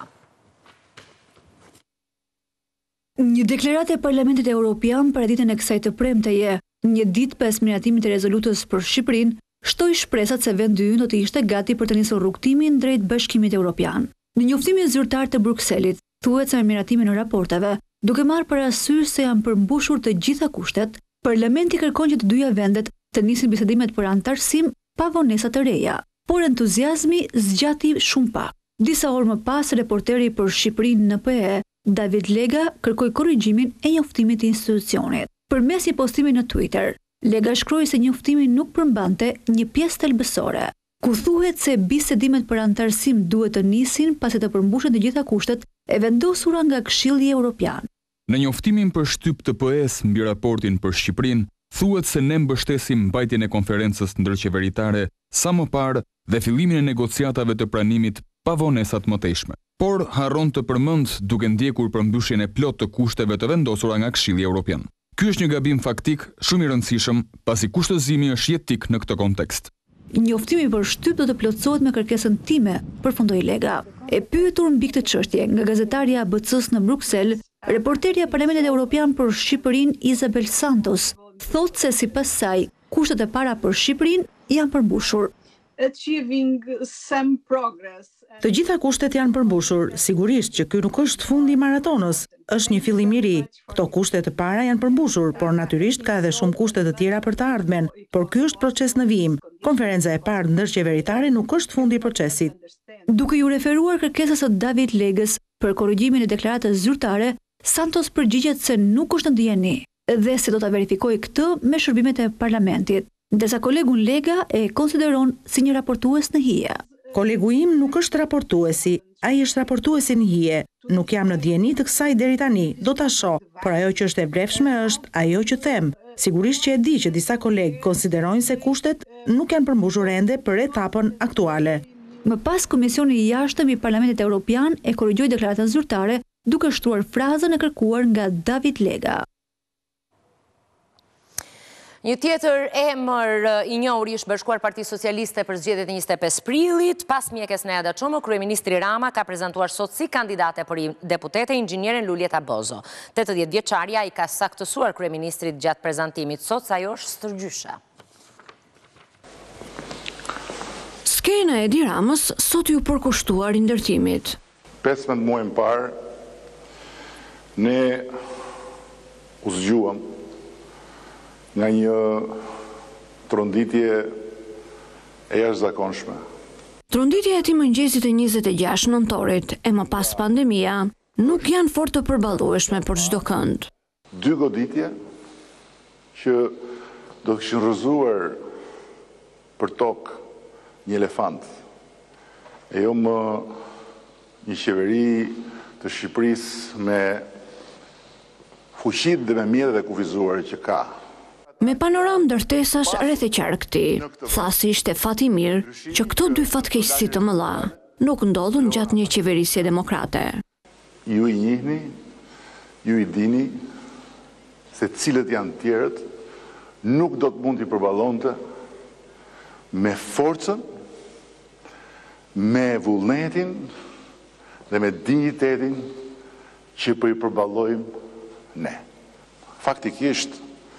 [SPEAKER 12] Një deklaratë e Parlamentit Evropian për ditën e kësaj të premteje, një ditë pas miratimit të rezolutës për Shqipërinë, shtoi shpresat se vendi ynë do të ishte gati për të nisur rrugtimin drejt Bashkimit Evropian. Në njoftimin zyrtar të Brukselit, thuhet se me miratimin e raporteve, duke marrë parasysh se janë përmbushur të gjitha kushtet, Parlamenti kërkon që të dyja vendet të nisin bisedimet për antarësim pa vonesa të reja, por entuziazmi zgjati shumë pak. Disa orë më pas, reporteri për Shqipërinë në P E, David Lega, kërkoi korrigjimin e njoftimit të institucionit. Përmes një postimi në Twitter, Lega shkroi se njoftimi nuk përmbante një pjesë thelbësore, ku thuhet se bisedimet për antarësim duhet të nisin pasi të përmbushen të gjitha kushtet e vendosura nga Këshilli Evropian.
[SPEAKER 13] Në njoftimin për shtyp të P E-s mbi raportin për Shqipërinë, thuhet se ne mbështesim mbajtjen e konferencës ndërqeveritare sa më parë dhe fillimin e negociatave të pranimit pa vonesat mëtejshme. Por harron të përmend duke ndjekur përmbushjen e plotë të kushteve të vendosura nga Këshilli Evropian. Ky është një gabim faktik shumë i rëndësishëm, pasi kushtëzimi është jetik në këtë kontekst.
[SPEAKER 12] Njoftimi për shtyp do të plotësohet me kërkesën time, përfundoi Lega. E pyetur mbi këtë çështje nga gazetarja A B C-s në Bruksel, reporterja e Parlamentit Evropian për Shqipërinë Isabel Santos thotë se sipas saj, kushtet e para për Shqipërinë janë përmbushur.
[SPEAKER 14] Achieving some progress.
[SPEAKER 15] Të gjitha kushtet janë përmbushur, sigurisht që ky nuk është fundi i maratonës, është një fillim i ri. Këto kushte të para janë përmbushur, por natyrisht ka edhe shumë kushte të tjera për të ardhmen, por ky është proces në vijim. Konferenca e parë ndërqeveritare nuk është fundi i procesit.
[SPEAKER 12] Duke ju referuar kërkesës së David Legës për korrigjimin e deklaratës zyrtare, Santos përgjigjet se nuk është në dijeni dhe se do ta verifikojë këtë me shërbimet e parlamentit, ndërsa kolegun Lega e konsideron si një raportues në hije.
[SPEAKER 15] Kolegu im nuk është raportuesi, ai është raportuesi në hije. Nuk jam në dijeni të kësaj deri tani, do ta shoh, por ajo që është e vlefshme është ajo që them. Sigurisht që e di që disa kolegë konsiderojnë se kushtet nuk janë përmbushur ende për etapën aktuale.
[SPEAKER 12] Më pas, Komisioni i Jashtëm i Parlamentit Evropian e korrigjoi deklaratën zyrtare duke shtruar frazën e kërkuar nga David Lega.
[SPEAKER 1] Një tjetër emër i njohur i Bashkuar Partisë Socialiste për zgjedhjet e njëzet e pesë prillit, pas mjekës Neada Çomo, kryeministri Rama ka prezantuar sot si kandidate për deputete inxhinieren Luljeta Bozo. tetëdhjetë vjeçaria i ka saktësuar kryeministrit gjatë prezantimit sot se ajo është stërgjyshe.
[SPEAKER 2] Skena e Edi Ramës sot ju përkushtuar i ndërtimit.
[SPEAKER 16] pesëmbëdhjetë muaj më parë, ne u zgjuam nga një tronditje e jashtëzakonshme.
[SPEAKER 2] Tronditja e tij mëngjesit e njëzet e gjashtë nëntorit e më pas pandemia nuk janë fort të përballueshme për çdo kënd.
[SPEAKER 16] Dy goditje që do të kishin rrëzuar për tokë një elefant, e jo më një qeveri të Shqipërisë me fuqit dhe me mjetet e kufizuar që ka.
[SPEAKER 2] Me panoram ndërtesash rreth e qarkëti, tha se ishte fat i mirë që këto dy fatkeqësi të mëdha nuk ndodhën gjatë një qeverisje demokrate.
[SPEAKER 16] Ju i njihni, ju i dini se cilët janë tjerët nuk do të mund t'i përballonte me forcën, me vullnetin dhe me dignitetin që po i përballojmë ne. Faktikisht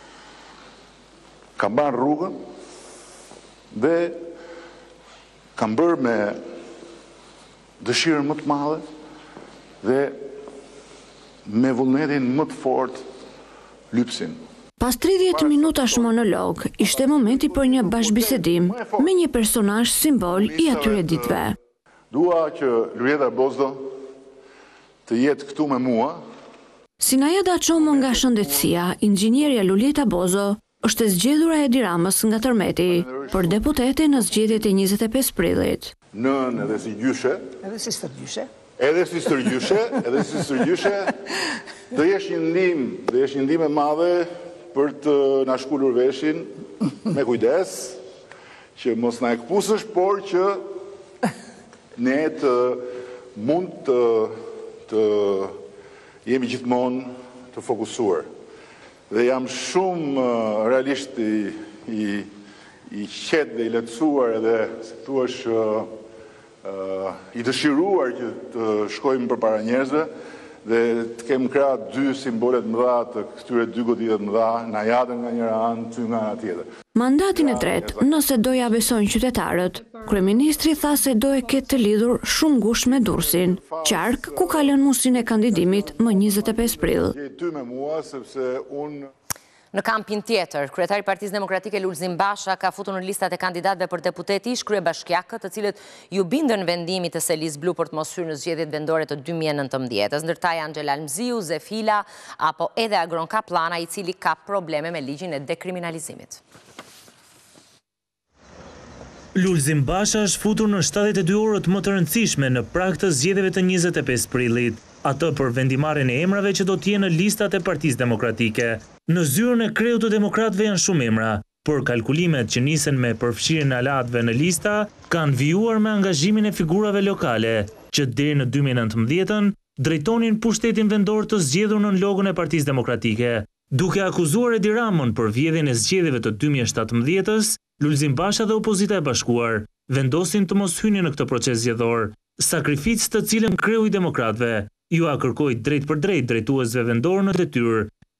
[SPEAKER 16] kam marrë rrugën dhe kam bërë me dëshirën më të madhe dhe me vullnetin më të fortë lypsin.
[SPEAKER 2] Pas tridhjetë minutash monolog, ishte momenti për një bashkëbisedim me një personazh simbol i atyre ditëve.
[SPEAKER 16] Dua që Luljeta Bozo të jetë këtu me mua.
[SPEAKER 2] Si Neada Çomo nga shëndetësia, inxhinierja Luljeta Bozo është zgjedhur e Edi Ramës nga tërmeti për deputete në zgjedhjet e njëzet e pesë prillit.
[SPEAKER 16] Nën edhe si gjyshe.
[SPEAKER 17] Edhe si stërgjyshe.
[SPEAKER 16] Edhe si stërgjyshe, edhe si stërgjyshe, do jesh një ndihmë, do jesh një ndihmë e madhe për të na shkulur veshin me kujdes, që mos na e këpusësh, por që ne të mund të, të jemi gjithmonë të fokusuar. Dhe jam shumë uh, realisht i, i, i qetë dhe i letësuar edhe, si thuash, uh, uh, i dëshiruar që të shkojmë përpara njerëzve dhe të kemë krah dy simbolet mëdha të këtyre dy goditëve mëdha, Najadën nga njëra anë, ty nga ana tjetër.
[SPEAKER 2] Mandatin e tretë, nëse do ja besojnë qytetarët, kryeministri tha se do e ketë të lidhur shumë ngushtë me Durrësin, qark ku ka lënë mundësinë e kandidimit më njëzet e pesë prill.
[SPEAKER 16] Ty me mua sepse unë
[SPEAKER 1] Në kampin tjetër, kryetari i Partisë Demokratike Lulzim Basha ka futur në listat e kandidatëve për deputet ish kryebashkiakët, të cilët ju bindën vendimit të Selis Blu për të mos hyrë në zgjedhjet vendore të dy mijë e nëntëmbëdhjetë, ndërta janë Xhelal Mziu, Zefila apo edhe Agron Kaplana, i cili ka probleme me ligjin e dekriminalizimit.
[SPEAKER 18] Lulzim Basha është futur në shtatëdhjetë e dy orët më të rëndësishme në prag të zgjedhjeve të njëzet e pesë prillit, atë për vendimarrjen e emrave që do të jenë në listat e Partisë Demokratike. Në zyrën e kreut të demokratëve janë shumë emra, por kalkulimet që nisen me përfshirjen e alatëve në lista kanë vijuar me angazhimin e figurave lokale, që deri në dy mijë e nëntëmbëdhjetë drejtonin pushtetin vendor të zgjedhur në logon e Partisë Demokratike. Duke akuzuar Edi Ramën për vjedhjen e zgjedhjeve të dy mijë e shtatëmbëdhjetës, Lulzim Basha dhe opozita e bashkuar vendosin të mos hynin në këtë proces zgjedhor, sakrificë të cilën kreu i demokratëve ju a kërkoi drejt për drejt drejtuesve vendor në detyrë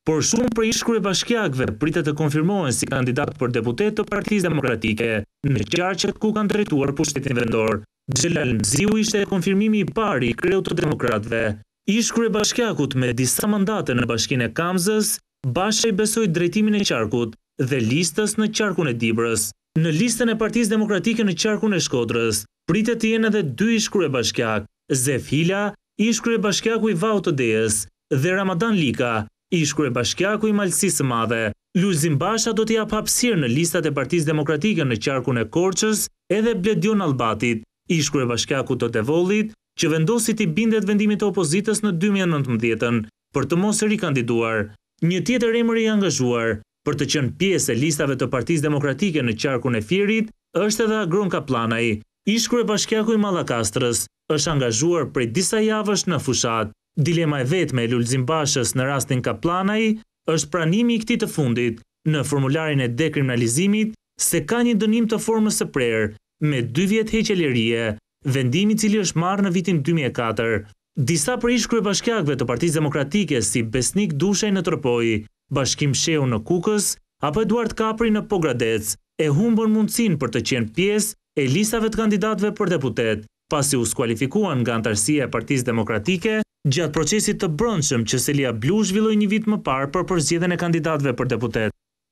[SPEAKER 18] por shumë prej ish-kryebashkiakëve pritet të konfirmohen si kandidat për deputet të Partisë Demokratike në qarqet ku kanë drejtuar pushtetin vendor. Xhelal Mziu ishte konfirmimi i parë i kreut të demokratëve. Ish-kryebashkiakut me disa mandate në Bashkinë e Kamzës, Basha i besoi drejtimin e qarkut dhe listës në qarkun e Dibrës. Në listën e Partisë Demokratike në qarkun e Shkodrës, pritet të jenë edhe dy ish-kryebashkiak, Zef Hila, ish-kryebashkiaku i Vau të Deës, dhe Ramadan Lika, ish-kryebashkiaku i Malësisë së Madhe. Lulzim Basha do t'i jap hapësirë në listat e Partisë Demokratike në qarkun e Korçës edhe Bledion Allbatit, ish-kryebashkiaku të Devollit, që vendosi t'i bindet vendimit të opozitës në dy mijë e nëntëmbëdhjetë për të mos rikandiduar. Një tjetër emër i angazhuar për të qenë pjesë e listave të Partisë Demokratike në qarkun e Fierit është edhe Agron Kaplanaj, ish-kryebashkiaku i Mallakastrës, është angazhuar prej disa javësh në fushat. Dilema e vetme e Lulzim Bashës në rastin Kaplanaj është pranimi i këtij të fundit në formularin e dekriminalizimit se ka një dënim të formës së prerë me dy vjet heqje lirie, vendimi i cili është marrë në vitin dy mijë e katër. Disa prej ish-kryebashkiakëve të Partisë Demokratike si Besnik Dushaj në Tropoj, Bashkim Sheu në Kukës apo Eduard Kapri në Pogradec e humbën mundësinë për të qenë pjesë e listave të kandidatëve për deputet, pasi u skualifikuan nga antarësia e Partisë Demokratike gjatë procesit të brendshëm që Selia Blu zhvilloi një vit më parë për përzgjedhjen e kandidatëve për deputet.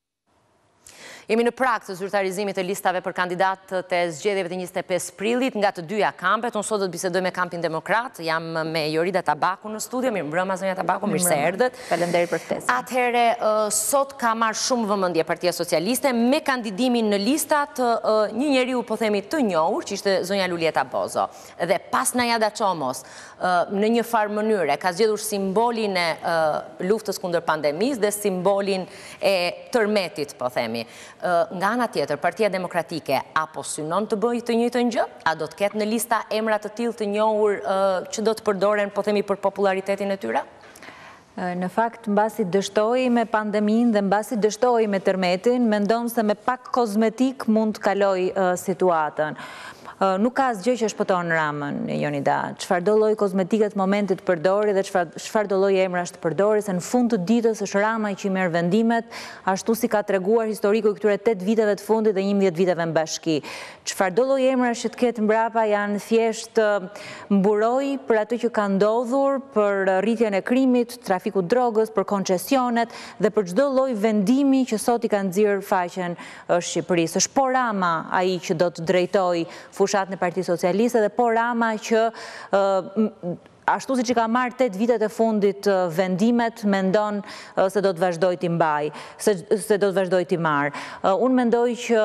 [SPEAKER 1] Jemi në prag të zyrtarizimit të listave për kandidatët e zgjedhjeve të njëzet e pesë prillit nga të dyja kampet. Unë sot do të bisedoj me kampin Demokrat, jam me Jorida Tabaku në studio. Mirëmbrëma zonja Tabaku, mirë se erdhët.
[SPEAKER 17] Faleminderit për ftesën.
[SPEAKER 1] Atëherë, sot ka marrë shumë vëmendje Partia Socialiste me kandidimin në listat një njeriu po themi të njohur, që ishte zonja Lulieta Bozo. Dhe pas Najada Çomos, në një farë mënyre ka zgjedhur simbolin e luftës kundër pandemisë dhe simbolin e tërmetit, po themi. Nga ana tjetër, Partia Demokratike apo synon të bëjë të njëjtën gjë? A do të ketë në lista emra të tillë të njohur që do të përdoren, po themi, për popularitetin e tyre?
[SPEAKER 17] Në fakt, mbasi dështoi me pandemin dhe mbasi dështoi me tërmetin, mendon se me pak kozmetik mund të kaloj situatën. Nuk ka asgjë që shpëton Ramën, Jonida. Çfarë do lloj kozmetike momentit përdori dhe çfarë do lloj emrash të përdori, se në fund të ditës është Rama që i merr vendimet, ashtu si ka treguar historiku i këtyre tetë viteve të fundit dhe njëmbëdhjetë viteve në bashki. Çfarë do lloj emrash që të ketë mbrapa janë thjesht mburoj për atë që ka ndodhur, për rritjen e krimit, trafiku drogës, për koncesionet dhe për çdo lloj vendimi që sot i ka nxjerr faqen Shqipërisë. Është po Rama ai që do të drejtojë fushat në Parti Socialiste dhe po Rama që ashtu si që ka marrë tetë vitet e fundit vendimet, mendon se do të vazhdoj t'i mbaj, se do të vazhdoj t'i marrë. Unë mendoj që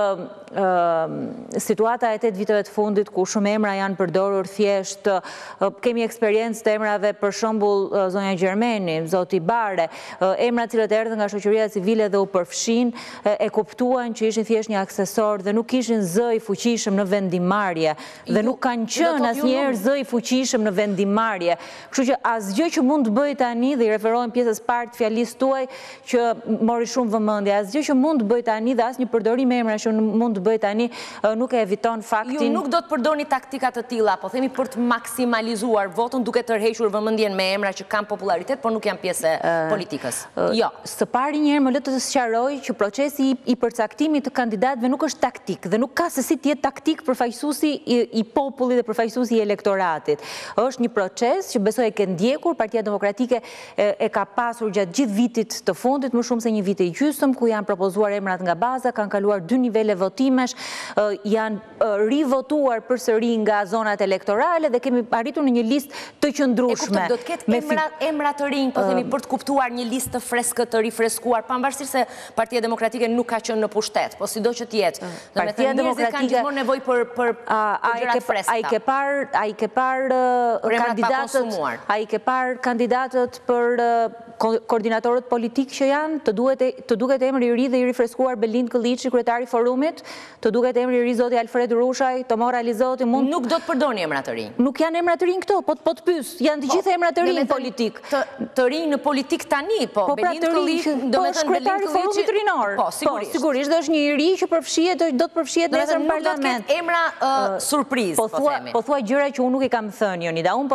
[SPEAKER 17] situata e tetë viteve të fundit, ku shumë emra janë përdorur thjesht, kemi eksperiencë të emrave për shembull zonja Gjermeni, zoti Bare, emra cilët erdhën nga shoqëria civile dhe u përfshin, e kuptuan që ishin thjesht një aksesor dhe nuk ishin zë i fuqishëm në vendimarrje, dhe nuk kanë qenë asnjëherë zë i fuqishëm në vendimarrje. Kështu që asgjë që mund të bëj tani, dhe i referohem pjesës parë të fjalisë tuaj që mori shumë vëmendje, asgjë që mund të bëj tani dhe asnjë përdorim emra që mund të bëj tani nuk e eviton faktin.
[SPEAKER 1] Ju nuk do të përdorni taktika të tilla, po themi për të maksimalizuar votën duke tërhequr vëmendjen me emra që kanë popularitet, por nuk janë pjesë e politikës.
[SPEAKER 17] Jo, së pari një herë më le të sqaroj që procesi i përcaktimit të kandidatëve nuk është taktik dhe nuk ka se si të jetë taktik përfaqësuesi i popullit dhe përfaqësuesi i elektoratit. Është një proces që besoj e ke ndjekur, Partia Demokratike e ka pasur gjatë gjithë vitit të fundit, më shumë se një vit e gjysmë, ku janë propozuar emrat nga baza, kanë kaluar dy nivele votimesh, janë rivotuar përsëri nga zonat elektorale dhe kemi arritur në një listë të qëndrueshme.
[SPEAKER 1] E kuptoj, do të ketë emra të rinj, po themi, për të kuptuar një listë të freskët, të rifreskuar, pavarësisht se Partia Demokratike nuk ka qenë në pushtet, po sido që të jetë.
[SPEAKER 17] Partia Demokratike
[SPEAKER 1] kanë gjithmonë nevojë për për gjëra të freskëta.
[SPEAKER 17] Ai ke parë kandidatët A i ke parë kandidatët për koordinatorët politik që janë, të duket emri i ri dhe i rifreskuar Belind Këlliçi, kryetari forumit, të duket emri i ri zoti Alfred Rushaj, të mora Alizoti, mund...
[SPEAKER 1] Nuk do të përdorni emra të rinj.
[SPEAKER 17] Nuk janë emra të rinj këto, po të pys, janë të gjithë emra të rinj në politik.
[SPEAKER 1] Të rinj në politik tani, po Belind Këlliçi, do me thënë Belind Këlliçi...
[SPEAKER 17] Po, sigurisht, dhe është një i ri që përfshihet, do të përfshihet nesër në parlament.
[SPEAKER 1] Nuk do të ketë emra surprizë, po themi.
[SPEAKER 17] Po thua gjëra që unë nuk i kam thënë, Jonida, unë po të them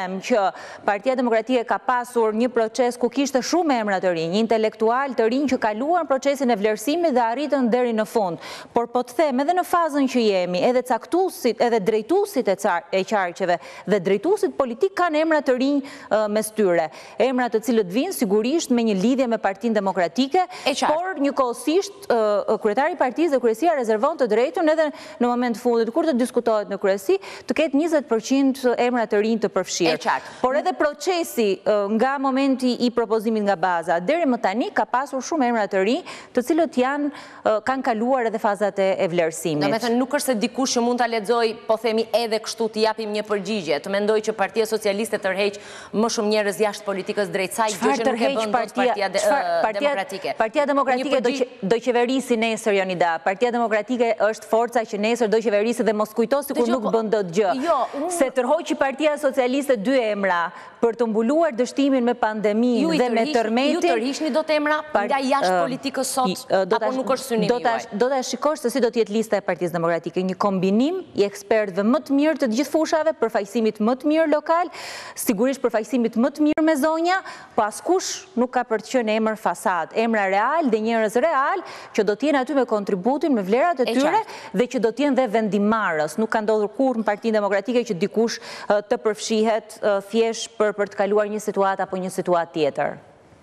[SPEAKER 17] them që Partia Demokratike ka pasur një proces ku kishte shumë emra të rinj, intelektual të rinj që kaluan procesin e vlerësimit dhe arritën deri në fund. Por po të them edhe në fazën që jemi, edhe caktuesit, edhe drejtuesit e qarqeve dhe drejtuesit politik kanë emra të rinj mes tyre. Emra të cilët vinë sigurisht me një lidhje me Partinë Demokratike, por njëkohësisht kryetari i partisë dhe kryesia rezervon të drejtën edhe në moment fundit kur të diskutohet në kryesi të ketë njëzet përqind emra të rinj të përfshirë. Por edhe procesi nga momenti i propozimit nga baza deri më tani ka pasur shumë emra të rinj, të cilët janë kanë kaluar edhe fazat e vlerësimit.
[SPEAKER 1] Do me thënë nuk është se dikush që mund ta lexoj, po themi edhe kështu të japim një përgjigje, të mendoj që Partia Socialiste tërheq më shumë njerëz jashtë politikës drejt saj, gjë që nuk e bën dot Partia Demokratike.
[SPEAKER 17] Partia Demokratike do qeverisi nesër, Jonida. Partia Demokratike është forca që nesër do qeverisi dhe mos kujto sikur nuk bën dot gjë. Se tërhoqi Partia Socialiste dy emra për të mbuluar dështimin me pandeminë dhe me tërmetin.
[SPEAKER 1] Ju tërhiqni dot emra nga jashtë politikës sot, apo nuk është synimi juaj?
[SPEAKER 17] Do ta shikosh se si do të jetë lista e Partisë Demokratike, një kombinim i ekspertëve më të mirë të gjithë fushave, përfaqësimit më të mirë lokal, sigurisht përfaqësimit më të mirë me zonja, po askush nuk ka për të qenë emër fasad, emra real dhe njerëz real që do të jenë aty me kontributin, me vlerat e tyre dhe që do të jenë dhe vendimarrës. Nuk ka ndodhur kurrë në Partinë Demokratike që dikush të përfshihet thjesht për për të kaluar një situatë apo një situatë tjetër.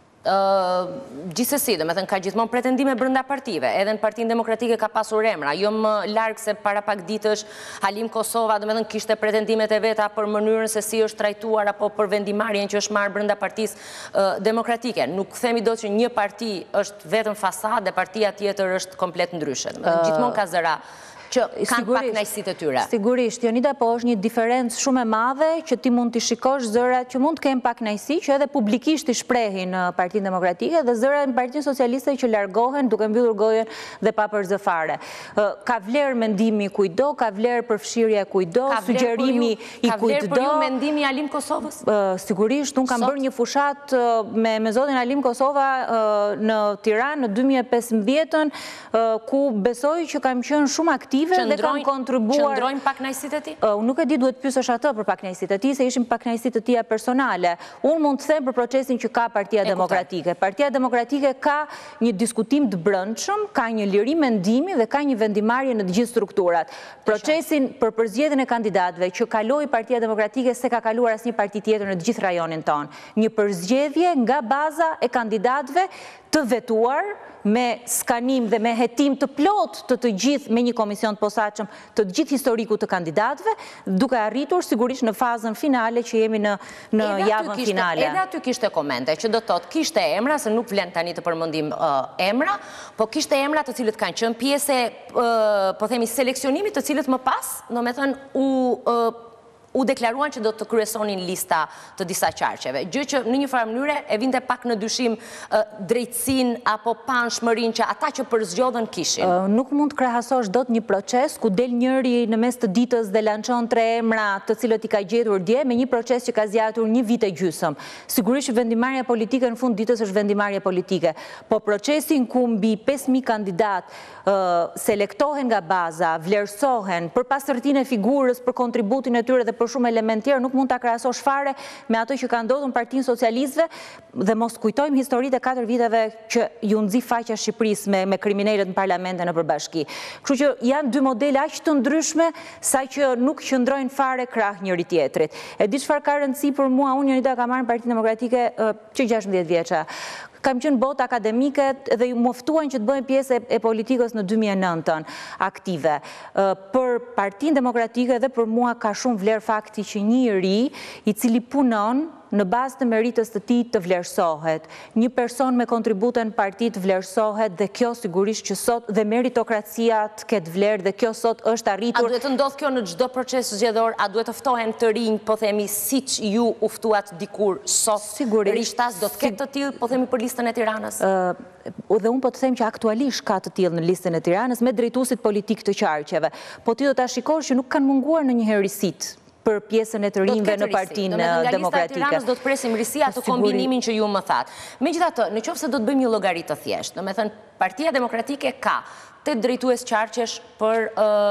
[SPEAKER 1] Gjithsesi, do me thënë ka gjithmonë pretendime brenda partive, edhe në Partinë Demokratike ka pasur emra, jo më larg se para pak ditësh Halim Kosova, do me thënë kishte pretendimet e veta për mënyrën se si është trajtuar apo për vendimarrjen që është marrë brenda Partisë Demokratike. Nuk themi dot që një parti është vetëm fasadë dhe partia tjetër është komplet ndryshe. Gjithmonë ka zëra që kanë pak kënaqësitë e tyre.
[SPEAKER 17] Sigurisht, Jonida, po është një diferencë shumë e madhe që ti mund t'i shikosh zërat që mund të kenë pak kënaqësi, që edhe publikisht i shprehin në Partinë Demokratike dhe zërat në Partinë Socialiste që largohen duke mbyllur gojen dhe pa përzë fare. Ka vlerë mendimi kujdo, ka vlerë përfshirja kujdo, sugjerimi i kujdo.
[SPEAKER 1] Ka vlerë për ju mendimi Halim Kosovës?
[SPEAKER 17] Sigurisht, unë kam bërë një fushat me me zotin Halim Kosova në Tiranë në dy mijë e pesëmbëdhjetë, ku besoj që kam qenë shumë aktiv dhe kanë kontribuar.
[SPEAKER 1] Qëndrojnë pak kënaqësitë e tij?
[SPEAKER 17] Unë nuk e di, duhet pyesësh atë për pak kënaqësitë e tij, se ishin pak kënaqësitë të tija personale. Unë mund të them për procesin që ka Partia Demokratike. Partia Demokratike ka një diskutim të brendshëm, ka një liri mendimi dhe ka një vendimarrje në të gjithë strukturat. Procesin për përzgjedhjen e kandidatëve që kaloi Partia Demokratike se ka kaluar asnjë parti tjetër në të gjithë rajonin tonë. Një përzgjedhje nga baza e kandidatëve të vetuar me skanim dhe me hetim të plot të të gjithë me një komision të posaçëm të gjithë historiku të kandidatëve, duke arritur sigurisht në fazën finale që jemi në në javën finale.
[SPEAKER 1] Edhe aty kishte komente që do të thotë kishte emra, se nuk vlen tani të përmendim emra, po kishte emra të cilët kanë qenë pjesë po themi seleksionimit të cilët më pas, domethënë u u deklaruan që do të kryesonin lista të disa qarqeve. Gjë që në një farë mënyre e vinte pak në dyshim drejtësinë apo panshmërinë që ata që përzgjodhen kishin.
[SPEAKER 17] Nuk mund të krahasosh dot një proces ku del njëri në mes të ditës dhe lançon tre emra të cilët i ka gjetur dje me një proces që ka zgjatur një vit e gjysmë. Sigurisht që vendimarrja politike në fund ditës është vendimarrje politike, po procesin ku mbi pesë mijë kandidat selektohen nga baza, vlerësohen për pasërtinë e figurës, për kontributin e tyre dhe për shumë element tjerë, nuk mund ta krahasosh fare me ato që ka ndodhur në Partinë Socialistëve dhe mos kujtojmë historitë e katër viteve që ju nxi faqja Shqipërisë me me kriminalët në parlament e në përbashki. Kështu që janë dy modele aq të ndryshme sa që nuk qëndrojnë fare krah njëri tjetrit. E di çfarë ka rëndësi për mua, unë Jonida kam marrë në Partinë Demokratike që gjashtëdhjetë vjeça. Kam qenë botë akademike dhe ju moftuan që të bëjmë pjesë e politikës në dy mijë e nëntën aktive. Për Partinë Demokratike dhe për mua ka shumë vlerë fakti që një i ri i cili punon në bazë të meritës të tij të vlerësohet. Një person me kontributën në parti të vlerësohet dhe kjo sigurisht që sot dhe meritokracia të ketë vlerë dhe kjo sot është arritur.
[SPEAKER 1] A duhet të ndodh kjo në çdo proces zgjedhor? A duhet të ftohen të rinj, po themi siç ju u ftuat dikur sot?
[SPEAKER 17] Sigurisht.
[SPEAKER 1] Rishtas do të ketë të tillë, po themi për listën e Tiranës?
[SPEAKER 17] Dhe unë po të them që aktualisht ka të tillë në listën e Tiranës me drejtuesit politik të qarqeve. Po ti do ta shikosh që nuk kanë munguar në një herisit për pjesën e të rinjve në Partinë Demokratike.
[SPEAKER 1] Nga lista e Tiranës do të presim risia të kombinimin që ju më thatë. Megjithatë, në qoftë se do të bëjmë një llogari të thjeshtë, do të thënë Partia Demokratike ka tetë drejtues qarqesh për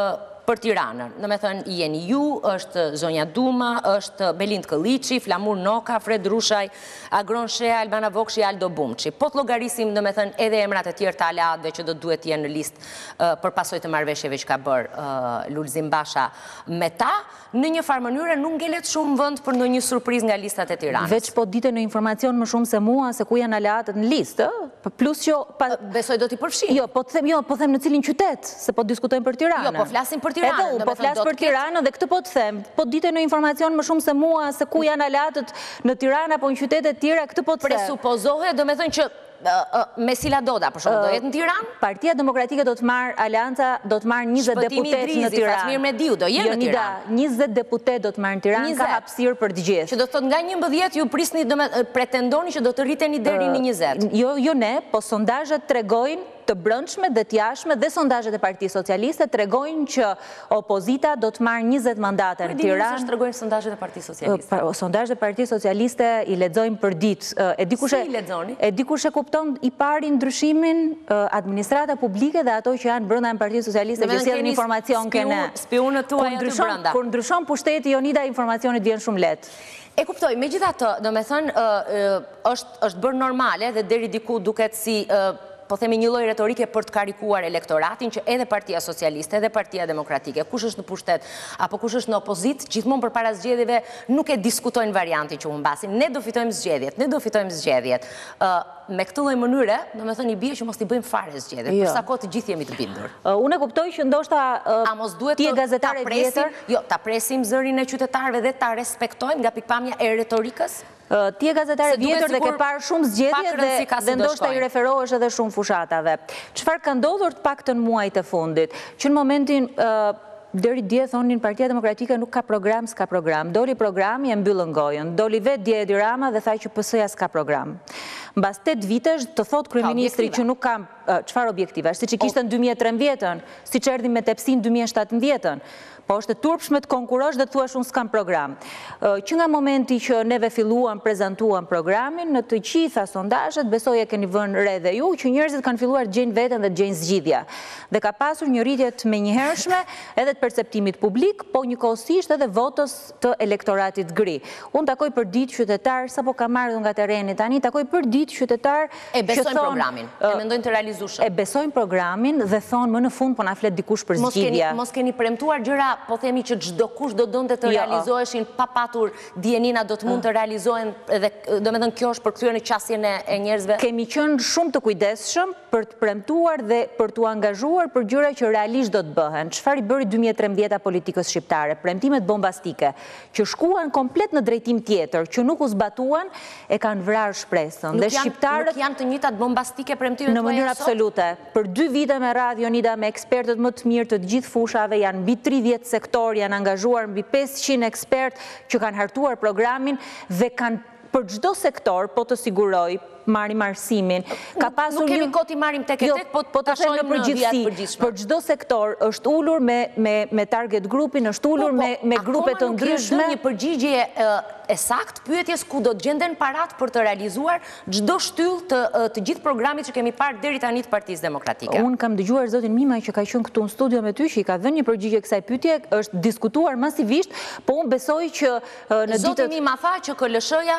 [SPEAKER 1] për Tiranën. Në me thënë, jeni ju, është Zonja Duma, është Belind Këllici, Flamur Noka, Fred Rushaj, Agron Shea, Albana Vokshi, Aldo Bumqi. Po të logarisim, në me thënë, edhe emrat e tjerë të aleatëve që do duhet jenë në listë për pasoj të marrëveshjeve që ka bërë Lulzim Basha me ta, në një farë mënyre nuk ngelet shumë vend për në një surpriz nga listat e Tiranës.
[SPEAKER 17] Veç po dite në informacion më shumë se mua se ku janë aleatët në listë, plus që...
[SPEAKER 1] Besoj do t'i përfshi.
[SPEAKER 17] Jo, po them në cilin qytet, se po diskutojmë për Tiranën.
[SPEAKER 1] Jo, po flasim për Tiranën.
[SPEAKER 17] Edhe unë po flas për Tiranën dhe këtë po të them. Po dite në informacion më shumë se mua se ku janë aleatët në Tiranë apo në qytetet tjera, këtë po të them.
[SPEAKER 1] Presupozohet, do me thënë që me Sila Doda, për shumë, do jetë në Tiranë?
[SPEAKER 17] Partia Demokratike do të marrë, Alianca do të marrë njëzet deputet në Tiranë.
[SPEAKER 1] Fatmir Mediu do jenë në Tiranë.
[SPEAKER 17] njëzet deputet do të marrë në Tiranë, ka hapësirë për të gjithë.
[SPEAKER 1] Që do të thot nga njëmbëdhjetë ju prisni, pretendoni që do të rriteni deri në njëzet.
[SPEAKER 17] Jo, jo ne, po sondazhet tregojnë të brëndshme dhe të jashtme dhe sondazhet e Partisë Socialiste tregojnë që opozita do të marrë njëzet mandate në Tiranë.
[SPEAKER 1] Kërë di tregojnë sondazhet e Partisë Socialiste?
[SPEAKER 17] Sondazhet e Partisë Socialiste i lexojmë për ditë.
[SPEAKER 1] Si i lexoni?
[SPEAKER 17] E di kush e kupton i pari ndryshimin administrata publike dhe ato që janë brenda në Partinë Socialiste që sjellin informacion kene.
[SPEAKER 1] Spionët tuaj aty brenda.
[SPEAKER 17] Kur ndryshon pushteti Jonida, informacionit vjen shumë lehtë.
[SPEAKER 1] E kuptoj, megjithatë, do me thënë, është bërë normale dhe deri diku duket si po themi një lloj retorike për të karikuar elektoratin që edhe Partia Socialiste, edhe Partia Demokratike, kush është në pushtet apo kush është në opozit, gjithmonë përpara zgjedhjeve nuk e diskutojnë variantin që humbasin. Ne do fitojmë zgjedhjet, ne do fitojmë zgjedhjet. Me këtë lloj mënyre, do me thënë i bie që mos t'i bëjmë fare zgjedhjet, për sa kohë të gjithë jemi të bindur.
[SPEAKER 17] Unë e kuptoj që ndoshta ti e gazetare vjetër,
[SPEAKER 1] jo, ta presim zërin e qytetarëve dhe ta respektojmë nga pikpamja e retorikës.
[SPEAKER 17] Ti e gazetare vjetër dhe ke parë shumë zgjedhje dhe ndoshta i referohesh edhe shumë fushatave. Çfarë ka ndodhur të paktën muajt e fundit? Që në momentin deri dje thonin Partia Demokratike nuk ka program, s'ka program. Doli programi e mbyllën gojën. Doli vetë dje Edi Rama dhe tha që P S-ja s'ka program. Mbas tetë vitesh të thot kryeministri që nuk kam çfarë objektive, siç që kishte në dy mijë e trembëdhjetën, siç erdhi me tepsin në dy mijë e shtatëmbëdhjetën. Po është e turpshme të konkurosh dhe të thuash unë s'kam program. Që nga momenti që neve filluam, prezentuam programin, në të gjitha sondazhet, besoj e keni vënë re dhe ju, që njerëzit kanë filluar të gjejnë veten dhe të gjejnë zgjidhja. Dhe ka pasur një rritje të menjëhershme edhe të perceptimit publik, po njëkohësisht edhe votës të elektoratit gri. Unë takoj për ditë qytetar, sapo kam marrë nga terreni tani, takoj për ditë qytetar
[SPEAKER 1] e besojnë programin, e mendojnë të realizueshëm.
[SPEAKER 17] E besojnë programin dhe thonë më në fund po na flet dikush për zgjidhja.
[SPEAKER 1] Mos keni premtuar gjëra, po themi që çdo kush do donte të realizoheshin pa patur dienina do të mund të realizohen dhe domethënë kjo është për kthyer në qasjen e njerëzve.
[SPEAKER 17] Kemi qenë shumë të kujdesshëm për të premtuar dhe për t'u angazhuar për gjëra që realisht do të bëhen. Çfarë i bëri dy mijë e trembëdhjetë politikës shqiptare? Premtimet bombastike që shkuan komplet në drejtim tjetër, që nuk u zbatuan, e kanë vrarë shpresën. Dhe shqiptarët
[SPEAKER 1] nuk janë të njëjtat bombastike premtimet
[SPEAKER 17] në mënyrë absolute. Për dy vite me radhë Jonida me ekspertët më të mirë të gjithë fushave janë mbi tridhjetë sektor janë angazhuar mbi pesëqind ekspert që kanë hartuar programin dhe kanë për çdo sektor, po të siguroj, marrim arsimin.
[SPEAKER 1] Nuk kemi kohë t'i marrim tek e tek, po ta shohim në vijat përgjithshme.
[SPEAKER 17] Për çdo sektor është ulur me target grupin, është ulur me grupe të ndryshme.
[SPEAKER 1] Akoma nuk është një përgjigje e saktë pyetjes ku do të gjenden parat për të realizuar çdo shtyllë të gjithë programit që kemi parë deri tani të Partisë Demokratike.
[SPEAKER 17] Unë kam dëgjuar zotin Mima që ka qenë këtu në studio me ty, që i ka dhënë një përgjigje kësaj pyetje, është diskutuar masivisht, po unë besoj që në ditët
[SPEAKER 1] Zoti Mima tha që K L S-ja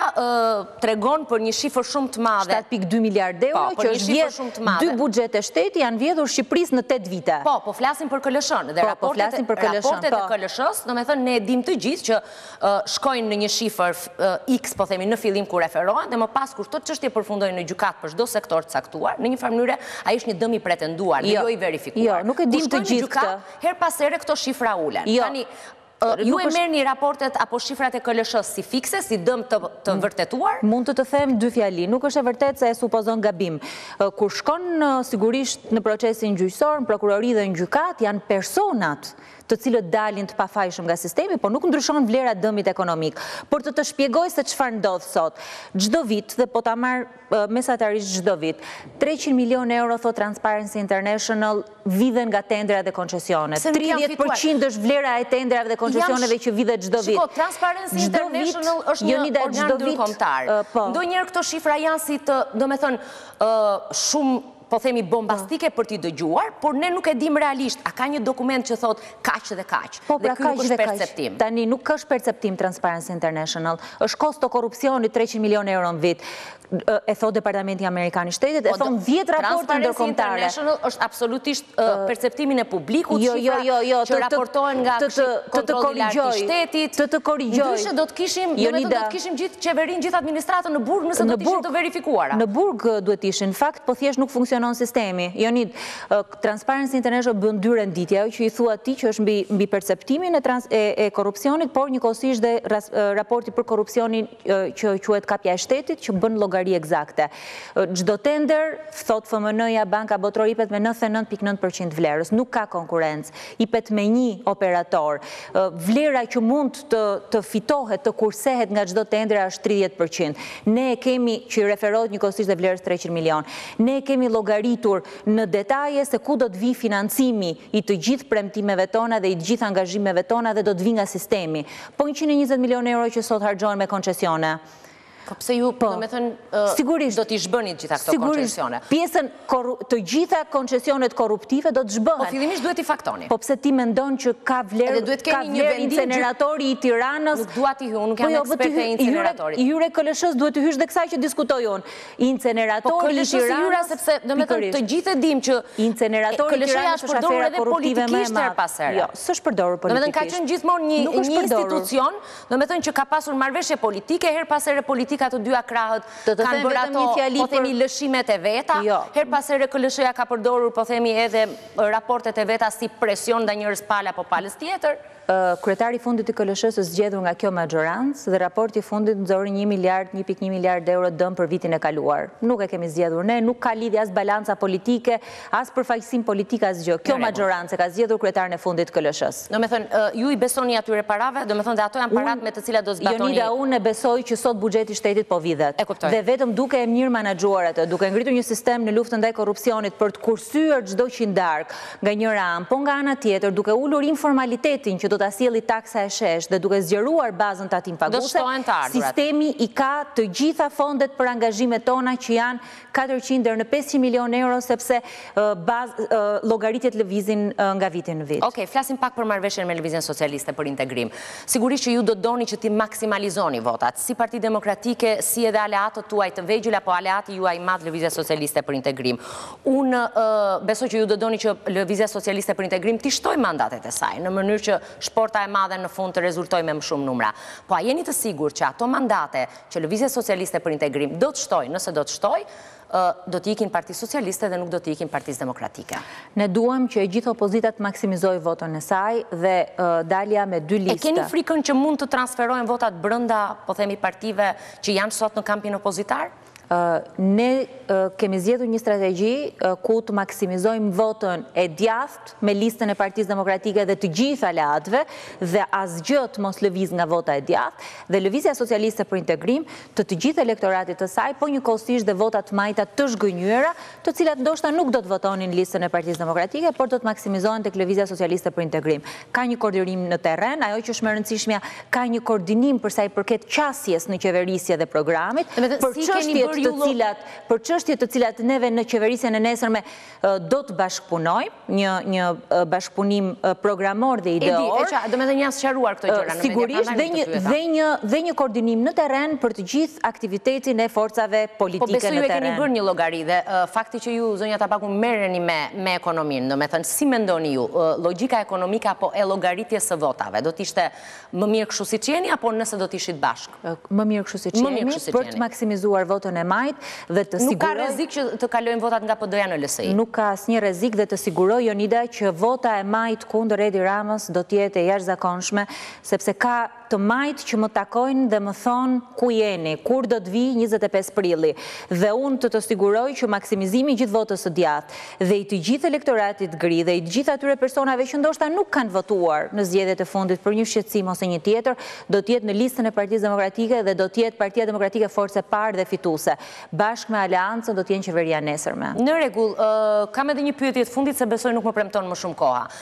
[SPEAKER 1] tregon për një shifër shumë të madhe.
[SPEAKER 17] shtatë pikë dy miliardë euro, që është vjedhur dy buxhete shteti janë vjedhur Shqipërisë në tetë vite.
[SPEAKER 1] Po, po flasim për K L S-n dhe raportet e K L S-s, domethënë ne e dim të gjithë që shkojnë në një shifër X, po themi në fillim ku referohen, dhe më pas kur këto çështje përfundojnë në gjykatë për çdo sektor të caktuar, në një farë mënyrë ai është një dëm i pretenduar dhe jo i verifikuar.
[SPEAKER 17] Jo, nuk e dim të gjithë këtë.
[SPEAKER 1] Her pas here këto shifra ulen. Tani ju e merrni raportet apo shifrat e K L S-s si fikse, si dëm të vërtetuar?
[SPEAKER 17] Mund të të them dy fjali, nuk është e vërtet se e supozon gabim. Kur shkon sigurisht në procesin gjyqësor, në prokurori dhe në gjykat, janë personat të cilët dalin të pafajshëm nga sistemi, por nuk ndryshon vlera dëmit ekonomik. Por të të shpjegoj se çfarë ndodh sot. Çdo vit, dhe po ta marr mesatarisht çdo vit, treqind milion euro, thot Transparency International, vidhen nga tendrat dhe koncesionet. tridhjetë përqind është vlera e tendrave dhe koncesioneve që vidhet çdo vit.
[SPEAKER 1] Shiko, Transparency International është një organ ndërkombëtar. Ndonjëherë këto shifra janë si të, domethënë, shumë po themi bombastike për t'i dëgjuar, por ne nuk e dim realisht, a ka një dokument që thot kaq dhe kaq.
[SPEAKER 17] Po
[SPEAKER 1] dhe
[SPEAKER 17] pra
[SPEAKER 1] ky nuk
[SPEAKER 17] kaq
[SPEAKER 1] është
[SPEAKER 17] dhe kaq.
[SPEAKER 1] perceptim.
[SPEAKER 17] Tani nuk është perceptim Transparency International, është kosto korrupsionit treqind milion euro në vit. E thot Departamenti Amerikan i Shtetit, e thon dhjetë raporte ndërkombëtare.
[SPEAKER 1] Transparency International është absolutisht perceptimin e publikut,
[SPEAKER 17] jo, jo, jo, jo,
[SPEAKER 1] që raportohen nga kontrolli i lartë i shtetit.
[SPEAKER 17] Të të korrigjoj.
[SPEAKER 1] Ndryshe do të kishim, do të kishim gjithë qeverinë, gjithë administratën në burg nëse do të ishin të verifikuara.
[SPEAKER 17] Në burg duhet ishin. Në fakt, po thjesht nuk funksionon sistemi. Jonid, Transparency International bën dy renditje, ajo që i thua ti që është mbi perceptimin e korrupsionit, por njëkohësisht dhe raporti për korrupsionin që quhet kapja e shtetit, që bën llogari eksakte. Çdo tender, thot F M N-ja, Banka Botërore ipet me nëntëdhjetë e nëntë pikë nëntë përqind vlerës, nuk ka konkurrencë, ipet me një operator. Vlera që mund të fitohet, të kursehet nga çdo tender është tridhjetë përqind. Ne e kemi, që i referohet njëkohësisht dhe vlerës treqind milion, ne e kemi llogaritur në detaje se ku do të vi financimi i të gjithë premtimeve tona dhe i të gjithë angazhimeve tona dhe do të vi nga sistemi. Po njëqind e njëzet milion euro që sot harxhohen me koncesione.
[SPEAKER 1] Po pse ju, do me thënë, do t'i shbënit gjitha këto koncesione?
[SPEAKER 17] Pjesën të gjitha koncesionet korruptive do të shbëhen.
[SPEAKER 1] Po fillimisht duhet i faktoni.
[SPEAKER 17] Po pse ti mendon që ka vlerë inceneratori i Tiranës?
[SPEAKER 1] Nuk dua t'i hy, nuk jam eksperte e inceneratorit.
[SPEAKER 17] Hyre K L S-s duhet të hysh dhe kësaj që diskutoj unë. Inceneratori i Tiranës...
[SPEAKER 1] Po sepse, do me thënë, të gjithë e dim që
[SPEAKER 17] inceneratori i Tiranës është afera korruptive më e madhe. Jo, s'është përdorur politikisht.
[SPEAKER 1] Do me thënë, ka qenë gjithmonë një institucion, do me thënë që ka pasur marrëveshje politike, her pas here politika të dyja krahët kanë bërë ato, po themi, lëshimet e veta, her pas here K L S-ja ka përdorur, po themi, edhe raportet e veta si presion nda njërës pala po palës tjetër.
[SPEAKER 17] Kryetari fundit i K L S-s është zgjedhur nga kjo maxhorancë dhe raporti i fundit nxori një miliard, një pikë një miliard euro dëm për vitin e kaluar. Nuk e kemi zgjedhur ne, nuk ka lidhje as balanca politike, as përfaqësim politik as gjë. Kjo maxhorancë ka zgjedhur kryetarin e fundit K L S-s.
[SPEAKER 1] Do me thënë, ju i besoni atyre parave, do me thënë dhe ato janë parat me të cilat do zbatoni.
[SPEAKER 17] Jonida, unë e besoj që sot buxheti i shtetit po vidhet. Dhe vetëm duke e mirë menaxhuar atë, duke ngritur një sistem në luftën ndaj korrupsionit për të kursyer çdo qindark nga njëra anë, po nga ana tjetër, duke ulur informalitetin që do ta sjelli taksa e shesh dhe duke zgjeruar bazën tatim paguese, sistemi i ka të gjitha fondet për angazhimet tona që janë katërqind deri në pesëqind milion euro sepse llogaritjet lëvizin nga viti në vit.
[SPEAKER 1] Okej, flasim pak për marrëveshjen me Lëvizjen Socialiste për integrim. Sigurisht që ju do doni që ti maksimalizoni votat, si Parti Demokratike, si edhe aleatët tuaj të vegjël apo aleati juaj i madh Lëvizja Socialiste për integrim. Unë besoj që ju do doni që Lëvizja Socialiste për integrim t'i shtojë mandatet e saj në mënyrë që shporta e madhe në fund të rezultojë me më shumë numra. Po a jeni të sigurt që ato mandate që Lëvizja Socialiste për integrim do të shtojë, nëse do të shtojë, do t'i ikin Parti Socialiste dhe nuk do t'i ikin Partisë Demokratike?
[SPEAKER 17] Ne duam që e gjithë opozita të maksimizojë votën e saj dhe dalja me dy listë.
[SPEAKER 1] E keni frikën që mund të transferojnë votat brenda, po themi, partive që janë sot në kampin opozitar?
[SPEAKER 17] Ne kemi zgjedhur një strategji ku të maksimizojmë votën e djathtë me listën e Partisë Demokratike dhe të gjithë aleatëve dhe asgjë të mos lëviz nga vota e djathtë dhe Lëvizja Socialiste për integrim të të gjithë elektoratit të saj, po njëkohësisht dhe vota të majta të zhgënjyera, të cilat ndoshta nuk do të votonin listën e Partisë Demokratike, por do të maksimizohen tek Lëvizja Socialiste për integrim. Ka një koordinim në terren, ajo që është më e rëndësishmja, ka një koordinim për sa i përket qasjes në qeverisje dhe programit, për çështjet të cilat, për çështje të cilat neve në qeverisjen e nesërme do të bashkëpunojmë, një një bashkëpunim programor dhe ideor.
[SPEAKER 1] Edi, do me dhe një sqaruar këto gjëra në
[SPEAKER 17] sigurisht dhe një dhe një dhe një koordinim në terren për të gjithë aktivitetin e forcave politike në terren.
[SPEAKER 1] Po besoj ju e keni bërë një llogari dhe fakti që ju zonja Tabaku merreni me me ekonominë, do me thënë si mendoni ju, logjika ekonomike apo e llogaritjes së votave, do të ishte më mirë kështu siç jeni apo nëse do të ishit bashkë?
[SPEAKER 17] Më mirë kështu siç jeni për të maksimizuar votën e majt dhe të siguroj...
[SPEAKER 1] Nuk ka rrezik që të kalojnë votat nga P D-ja në L S I?
[SPEAKER 17] Nuk ka asnjë rrezik dhe të siguroj Jonida që vota e majt kundër Edi Ramës do të jetë e jashtëzakonshme, sepse ka të majt që më takojnë dhe më thonë ku jeni, kur do të vi njëzet e pesë prilli. Dhe unë të të siguroj që maksimizimi gjithë votës së djathtë dhe i të gjithë elektoratit gri dhe i të gjithë atyre personave që ndoshta nuk kanë votuar në zgjedhjet e fundit për një shqetësim ose një tjetër, do të jetë në listën e Partisë Demokratike dhe do të jetë Partia Demokratike force parë dhe fituese. Bashkë me aleancën do të jenë qeveria nesërme.
[SPEAKER 1] Në rregull, kam edhe një pyetje të fundit se besoj nuk më premton më shumë koha.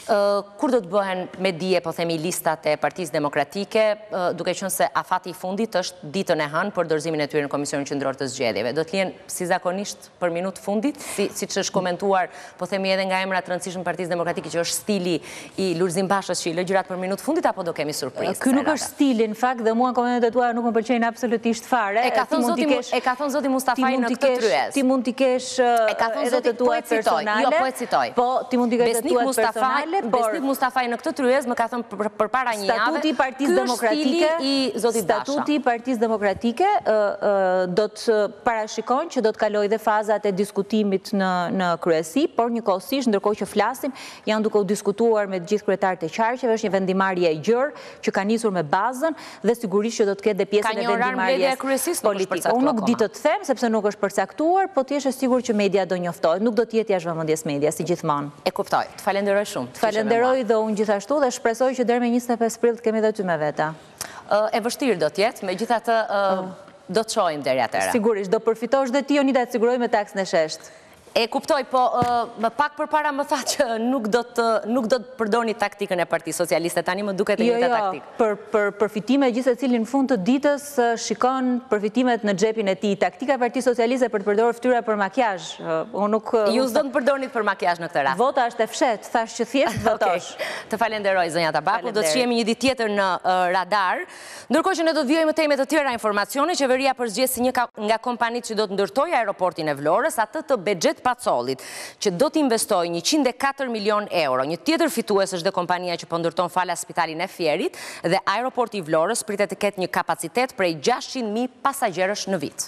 [SPEAKER 1] Kur do të bëhen me dije, po themi, listat e Partisë Demokratike, duke qenë se afati i fundit është ditën e hënë për dorëzimin e tyre në Komisionin Qendror të Zgjedhjeve. Do të jenë si zakonisht për minutë fundit, si siç është komentuar, po themi edhe nga emra të rëndësishëm Partisë Demokratike, që është stili i Lulzim Bashës që i lë gjërat për minutë fundit, apo do kemi surprizë?
[SPEAKER 17] Ky nuk është stili, në fakt, dhe mua komentet e tua nuk më pëlqejnë absolutisht fare.
[SPEAKER 1] E ka thënë zoti Mustafaj në këtë tryez.
[SPEAKER 17] Ti mund t'i kesh edhe të tuat personale.
[SPEAKER 1] Jo, po e citoj.
[SPEAKER 17] Po, ti mund t'i kesh të tuat personale.
[SPEAKER 1] Besnik Mustafaj në këtë tryez më ka thënë për para një jave,
[SPEAKER 17] Statuti i Partisë Demokratike,
[SPEAKER 1] i zotit Basha.
[SPEAKER 17] Statuti i Partisë Demokratike do të parashikon që do të kaloj dhe fazat e diskutimit në kryesi, por njëkohësisht, ndërkohë që flasim, janë duke u diskutuar me gjithë kryetarët e qarqeve, është një vendimarrje e gjerë që ka nisur me bazën dhe sigurisht që do të ketë dhe pjesën e vendimarrjes politike. Unë nuk di të të them, sepse nuk është përcaktuar, po ti je sigur që media do njoftohet, nuk do të jetë jashtë vëmendjes media si gjithmonë.
[SPEAKER 1] E kuptoj. Të falenderoj shumë.
[SPEAKER 17] Të falenderoj dhe unë gjithashtu dhe shpresoj që deri me njëzet e pesë prill të kemi dhe ty me veta.
[SPEAKER 1] E vështirë do t'jetë, me gjitha të do të shojmë deri atëherë.
[SPEAKER 17] Sigurisht, do përfitosh dhe ti, Jonida, të siguroj me taksën e sheshtë.
[SPEAKER 1] E kuptoj, po më pak për para më tha që nuk do të përdorni taktikën e Partisë Socialiste, tani më duket e njëjta taktikë.
[SPEAKER 17] Jo, jo, për përfitime gjithë se cilin fund të ditës shikon përfitimet në xhepin e tij. Taktika e Partisë Socialiste për të përdorur fytyra për makjazh.
[SPEAKER 1] Ju s'do të përdorni për makjazh në këtë rast.
[SPEAKER 17] Vota është e fshehtë, thash që thjesht votosh.
[SPEAKER 1] Të falenderoj zonja Tabaku, do të shihemi një ditë tjetër në Radar. Ndërkohë që ne do të vijojmë teme të tjera informacione, qeveria përzgjes si një nga kompanitë që do të ndërtojë aeroportin e Vlorës, atë të Bexhet Pacollit, që do të investoj njëqind e katër milion euro. Një tjetër fitues është dhe kompania që po ndërton falas spitalin e Fierit dhe aeroporti i Vlorës pritet të ketë një kapacitet prej gjashtëqind mijë pasagjerësh në vit.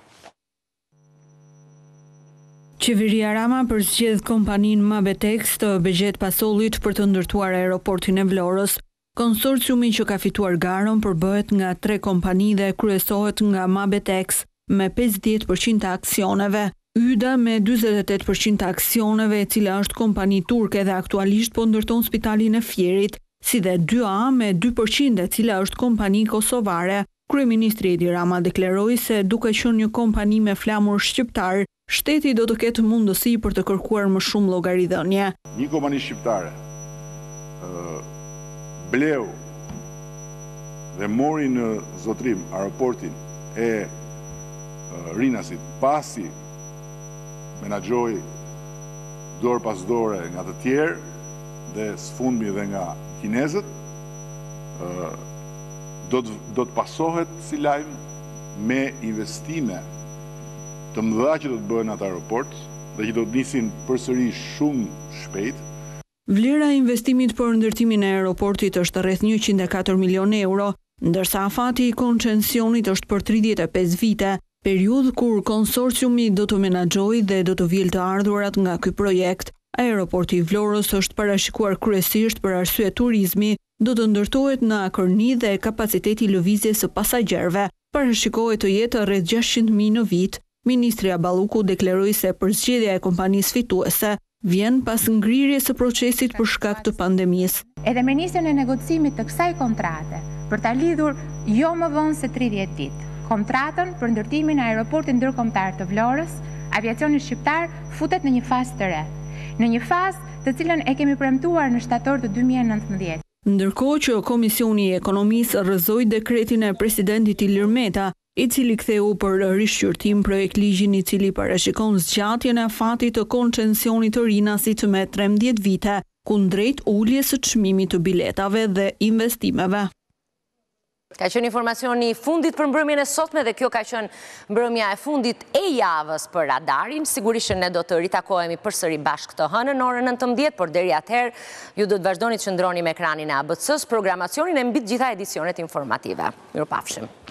[SPEAKER 2] Qeveria Rama përzgjedh kompaninë Mabetex të Bexhet Pacollit për të ndërtuar aeroportin e Vlorës. Konsorciumi që ka fituar garën përbëhet nga tre kompani dhe kryesohet nga Mabetex me pesëdhjetë përqind të aksioneve. Yda me dyzet e tetë përqind të aksioneve, e cila është kompani turke dhe aktualisht po ndërton spitalin e Fierit, si dhe dy A me dy përqind, e cila është kompani kosovare. Kryeministri Edi Rama deklaroi se duke qenë një kompani me flamur shqiptar, shteti do të ketë mundësi për të kërkuar më shumë llogaridhënie.
[SPEAKER 16] Një kompani shqiptare bleu dhe mori në zotrim aeroportin e Rinasit pasi menaxhoi dorë pas dore nga të tjerë dhe sfundmi dhe nga kinezët, do të, do të pasohet si lajm me investime të mëdha që do të bëhen atë aeroport dhe që do të nisin përsëri shumë shpejt.
[SPEAKER 2] Vlera e investimit për ndërtimin e aeroportit është rreth njëqind e katër milion euro, ndërsa afati i koncesionit është për tridhjetë e pesë vite, periudhë kur konsorciumi do të menaxhojë dhe do të vijë të ardhurat nga ky projekt. Aeroporti i Vlorës është parashikuar kryesisht për arsye turizmi, do të ndërtohet në Akërni dhe kapaciteti lëvizjes së pasagjerëve parashikohet të jetë rreth gjashtëqind mijë në vit. Ministri Aballuku deklaroi se përzgjedhja e kompanisë fituese vjen pas ngrirjes së procesit për shkak të pandemisë.
[SPEAKER 19] Edhe me nisjen e negocimit të kësaj kontrate, për ta lidhur jo më vonë se tridhjetë ditë, kontratën për ndërtimin e aeroportit ndërkombëtar të Vlorës, aviacioni shqiptar futet në një fazë të re, në një fazë të cilën e kemi premtuar në shtator të dy mijë e nëntëmbëdhjetë.
[SPEAKER 2] Ndërkohë që Komisioni i Ekonomisë rrëzoi dekretin e presidentit Ilir Meta, i cili ktheu për rishqyrtim projekt ligjin i cili parashikon zgjatjen e afatit të koncesionit të Rinasit me trembëdhjetë vite, kundrejt uljes së çmimit të biletave dhe investimeve.
[SPEAKER 1] Ka qenë informacioni fundit për mbrëmjen e sotme dhe kjo ka qenë mbrëmja e fundit e javës për Radarin. Sigurisht që ne do të ritakohemi përsëri bashkë të hënën në orën nëntëmbëdhjetë, por deri atëherë ju do të vazhdoni të qëndroni me ekranin e A B C-s, programacionin e mbi të gjitha edicionet informative. Mirupafshim.